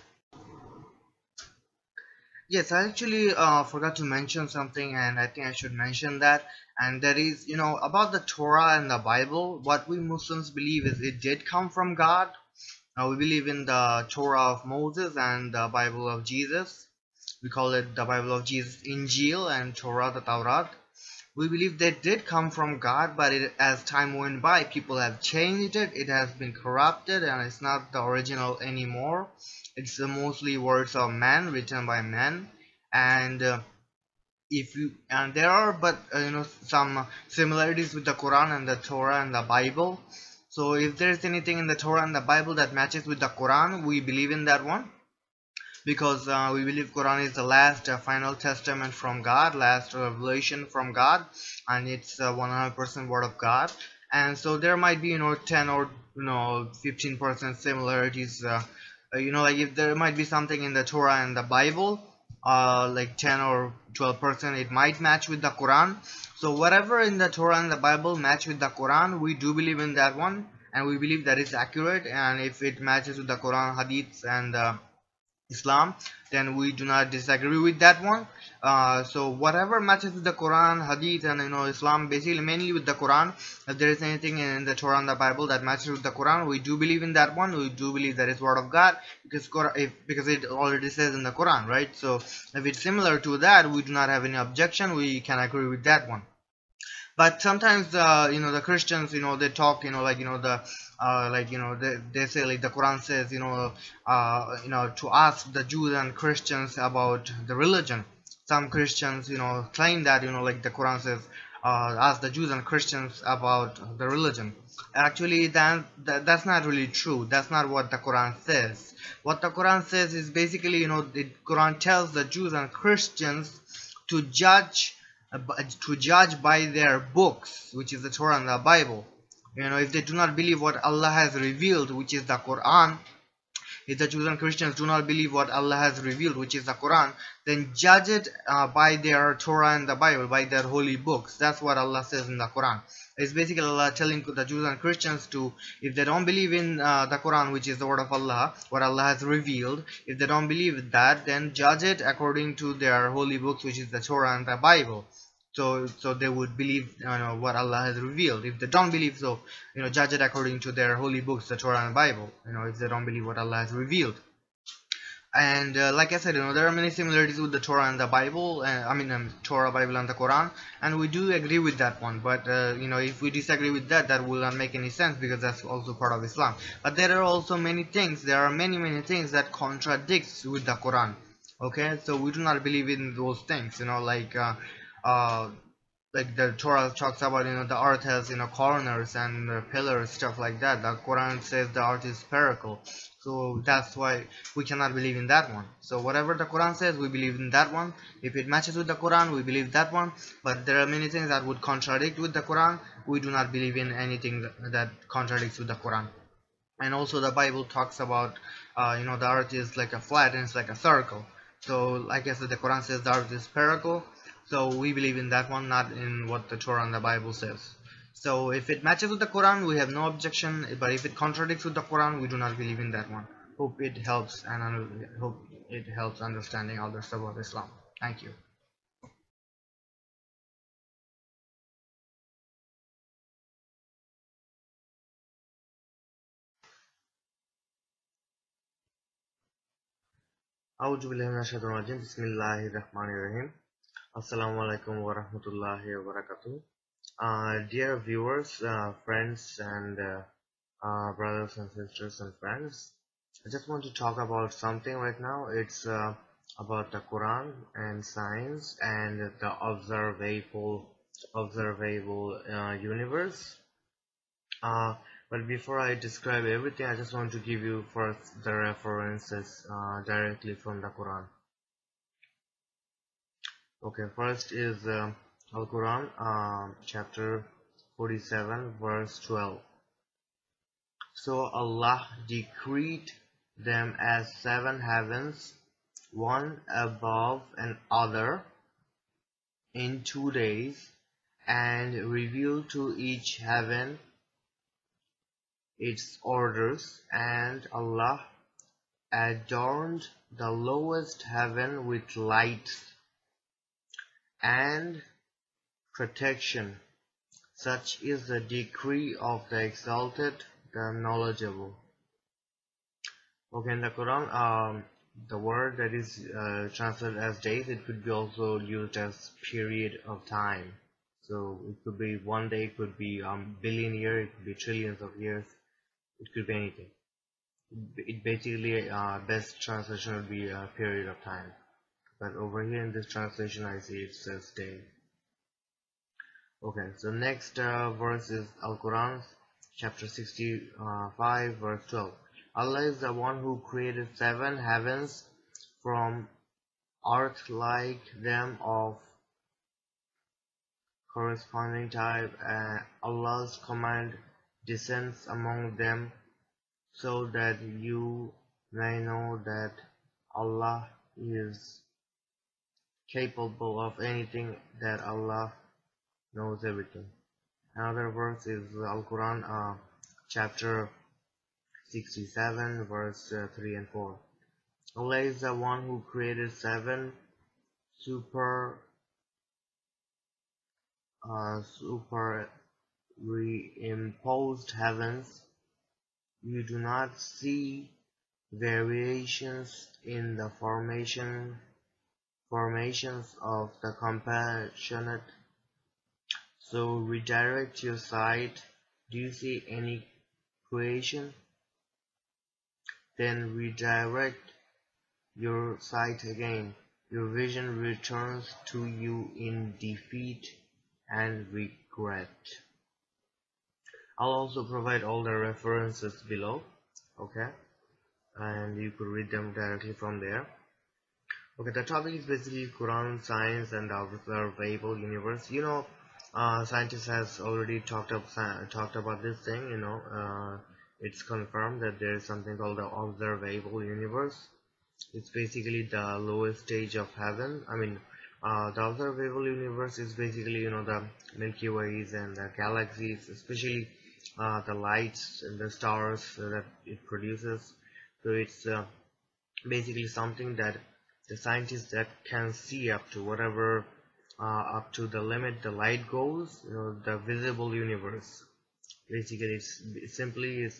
Yes, I actually forgot to mention something, and I think I should mention that. And that is, about the Torah and the Bible. What we Muslims believe is it did come from God. We believe in the Torah of Moses and the Bible of Jesus. We call it the Bible of Jesus, Injil, and Torah, the Taurat. We believe they did come from God, but as time went by, people have changed it. It has been corrupted, and it's not the original anymore. It's mostly words of man, written by men. And there are but some similarities with the Quran and the Torah and the Bible. So if there's anything in the Torah and the Bible that matches with the Quran, we believe in that one, because we believe Quran is the last final testament from God, last revelation from God, and it's 100% word of God. And so there might be 10 or 15% similarities, like if there might be something in the Torah and the Bible, like 10 or 12%, it might match with the Quran. So whatever in the Torah and the Bible match with the Quran, we do believe in that one, and we believe that is accurate. And if it matches with the Quran, Hadiths, and Islam, then we do not disagree with that one. So whatever matches with the Quran, Hadith, and Islam, basically mainly with the Quran. If there is anything in the Torah and the Bible that matches with the Quran, we do believe in that one. We do believe that is word of God, because it already says in the Quran, right? So if it's similar to that, we do not have any objection. We can agree with that one. But sometimes the Christians, they talk, they say, like the Quran says, to ask the Jews and Christians about the religion. Some Christians claim that like the Quran says, ask the Jews and Christians about the religion. Actually, that's not really true. That's not what the Quran says. What the Quran says is basically, the Quran tells the Jews and Christians to judge by their books, which is the Torah and the Bible. If they do not believe what Allah has revealed, which is the Quran, if the Jews and Christians do not believe what Allah has revealed, which is the Quran, then judge it by their Torah and the Bible, by their holy books. That's what Allah says in the Quran. It's basically Allah telling the Jews and Christians to, if they don't believe in the Quran, which is the word of Allah, what Allah has revealed, if they don't believe that, then judge it according to their holy books, which is the Torah and the Bible. So they would believe what Allah has revealed. If they don't believe, so judge it according to their holy books, the Torah and the Bible. If they don't believe what Allah has revealed. And like I said, there are many similarities with the Torah and the Bible. Torah, Bible, and the Quran, and we do agree with that one. But if we disagree with that, that will not make any sense, because that's also part of Islam. But there are also many things. There are many things that contradicts with the Quran. Okay, so we do not believe in those things. Like the Torah talks about the earth has corners and pillars, stuff like that. The Quran says the earth is spherical, so that's why we cannot believe in that one. So whatever the Quran says, we believe in that one. If it matches with the Quran, we believe that one. But there are many things that would contradict with the Quran. We do not believe in anything that contradicts with the Quran. And also the Bible talks about the earth is like a flat and it's like a circle. So like I said, the Quran says the earth is spherical. So we believe in that one, not in what the Torah and the Bible says. So if it matches with the Quran, we have no objection. But if it contradicts with the Quran, we do not believe in that one. Hope it helps, and I hope it helps understanding other stuff about Islam. Thank you. Bismillahirrahmanirrahim. Assalamu alaikum wa rahmatullahi wa barakatuh. Dear viewers, friends, and brothers and sisters and friends, I just want to talk about something right now. It's about the Quran and science and the observable universe. Uh, but before I describe everything, I just want to give you first the references directly from the Quran. Okay, first is Al-Quran, chapter 47, verse 12. So Allah decreed them as 7 heavens, one above another, in 2 days, and revealed to each heaven its orders, and Allah adorned the lowest heaven with lights and protection. Such is the decree of the Exalted, the Knowledgeable. Okay, in the Quran, the word that is translated as days, it could be also used as period of time. So it could be one day, it could be billion year, it could be trillions of years, it could be anything. It basically best translation would be a period of time. But over here in this translation, I see it says day. Okay, so next verse is Al-Quran, chapter 65, verse 12. Allah is the one who created 7 heavens from earth like them of corresponding type, and Allah's command descends among them so that you may know that Allah is capable of anything, that Allah knows everything. Another verse is Al-Quran, chapter 67, verse 3 and 4. Allah is the one who created 7 superimposed heavens. You do not see variations in the formations of the compassionate. So redirect your sight. Do you see any creation? Then redirect your sight again. Your vision returns to you in defeat and regret. I'll also provide all the references below, okay, and you could read them directly from there. Okay, the topic is basically Quran, science, and the observable universe. Scientists has already talked about this thing. It's confirmed that there is something called the observable universe. It's basically the lowest stage of heaven. The observable universe is basically the Milky Ways and the galaxies, especially the lights and the stars that it produces. So it's basically something that the scientists that can see up to whatever up to the limit the light goes, the visible universe. Basically, it's simply is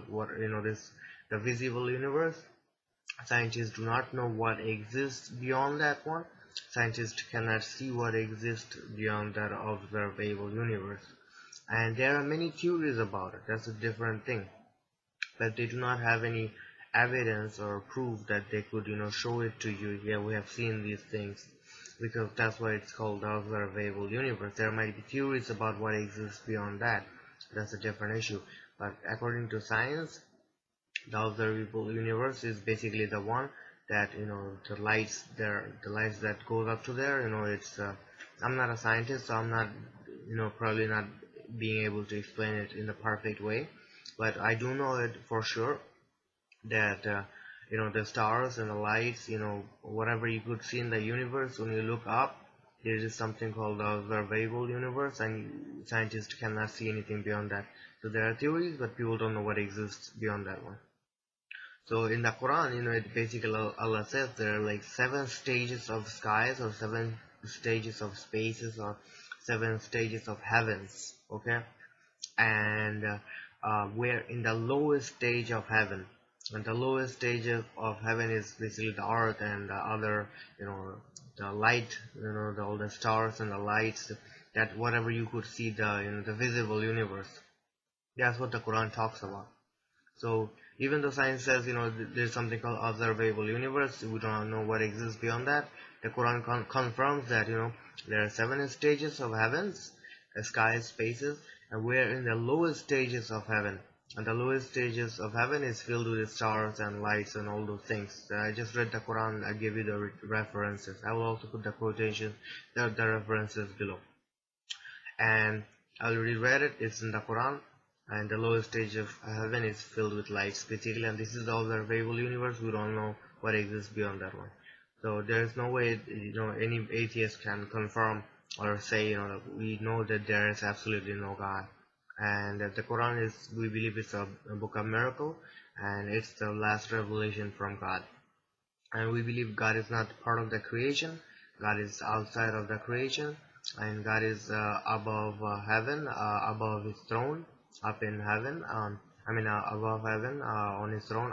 the visible universe. Scientists do not know what exists beyond that one. Scientists cannot see what exists beyond that observable universe. And there are many theories about it. That's a different thing. But they do not have any evidence or proof that they could, show it to you. Yeah, we have seen these things. Because that's why it's called the observable universe. There might be theories about what exists beyond that. That's a different issue. But according to science, the observable universe is basically the one that the lights that goes up to there. It's I'm not a scientist, so I'm not probably not being able to explain it in the perfect way, but I do know it for sure that the stars and the lights, whatever you could see in the universe, when you look up, there is something called the observable universe, and scientists cannot see anything beyond that. So there are theories, but people don't know what exists beyond that one. So in the Quran, it basically Allah says there are like 7 stages of skies, or 7 stages of spaces, or 7 stages of heavens. Okay, and we're in the lowest stage of heaven, and the lowest stage of heaven is basically the earth and the other, the light, all the stars and the lights, that whatever you could see, the the visible universe. That's what the Quran talks about. So Even though science says, there's something called observable universe, we don't know what exists beyond that. The Quran confirms that, there are 7 stages of heavens, skies, spaces, and we're in the lowest stages of heaven. And the lowest stages of heaven is filled with stars and lights and all those things. I just read the Quran. I give you the references. I will also put the quotations, the references below. And I already read it. It's in the Quran. And the lowest stage of heaven is filled with lights, basically. And this is the observable universe. We don't know what exists beyond that one. So there is no way, any atheist can confirm or say, we know that there is absolutely no God. And the Quran is, we believe it's a book of miracle, and it's the last revelation from God. And we believe God is not part of the creation. God is outside of the creation, and God is above heaven, above His throne, up in heaven. Above heaven, on His throne,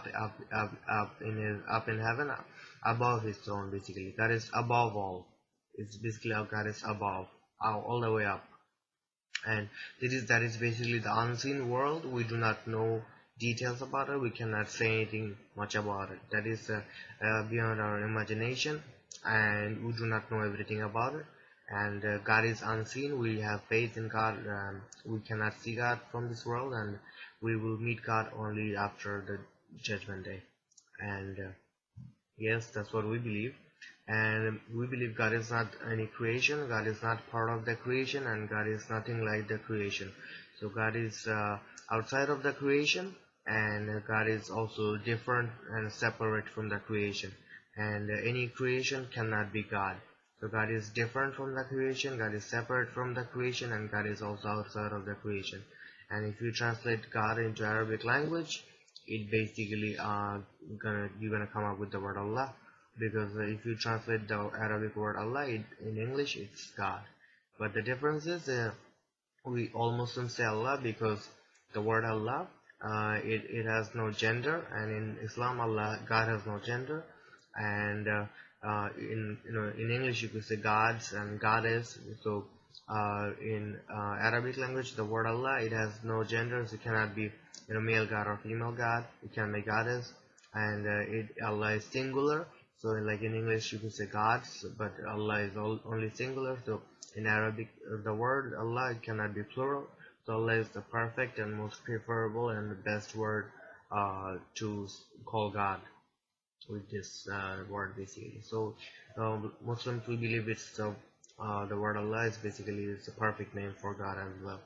up in heaven, above His throne. Basically, God is above all. It's basically God is above, all the way up. And that is basically the unseen world. We do not know details about it. We cannot say anything much about it. That is beyond our imagination, and we do not know everything about it. And God is unseen. We have faith in God. We cannot see God from this world, and we will meet God only after the judgment day. And yes, that's what we believe. And we believe God is not any creation. God is not part of the creation, and God is nothing like the creation. So God is outside of the creation, and God is also different and separate from the creation. And any creation cannot be God. So God is different from the creation, God is separate from the creation, and God is also outside of the creation. And if you translate God into Arabic language, it basically you're gonna come up with the word Allah. Because if you translate the Arabic word Allah in English, it's God. But the difference is we all Muslims say Allah because the word Allah, it has no gender, and in Islam, God has no gender. And in English you could say gods and goddess. So in Arabic language, the word Allah, it has no gender, so it cannot be male god or female god. It can be goddess, and Allah is singular. So like in English you could say gods, but Allah is only singular. So in Arabic, the word Allah, it cannot be plural. So Allah is the perfect and most preferable and the best word to call God with this word, basically. So Muslims, we believe it's the word Allah is basically the perfect name for God as well.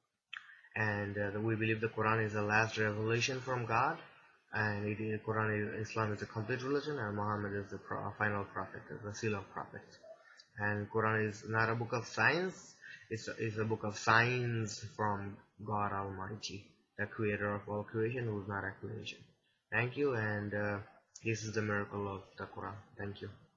And we believe the Quran is the last revelation from God, and Islam is a complete religion, and Muhammad is the final prophet, the seal of prophets. And Quran is not a book of science. It's a book of signs from God Almighty, the creator of all creation, who is not a creation. Thank you, and this is the miracle of the Quran. Thank you.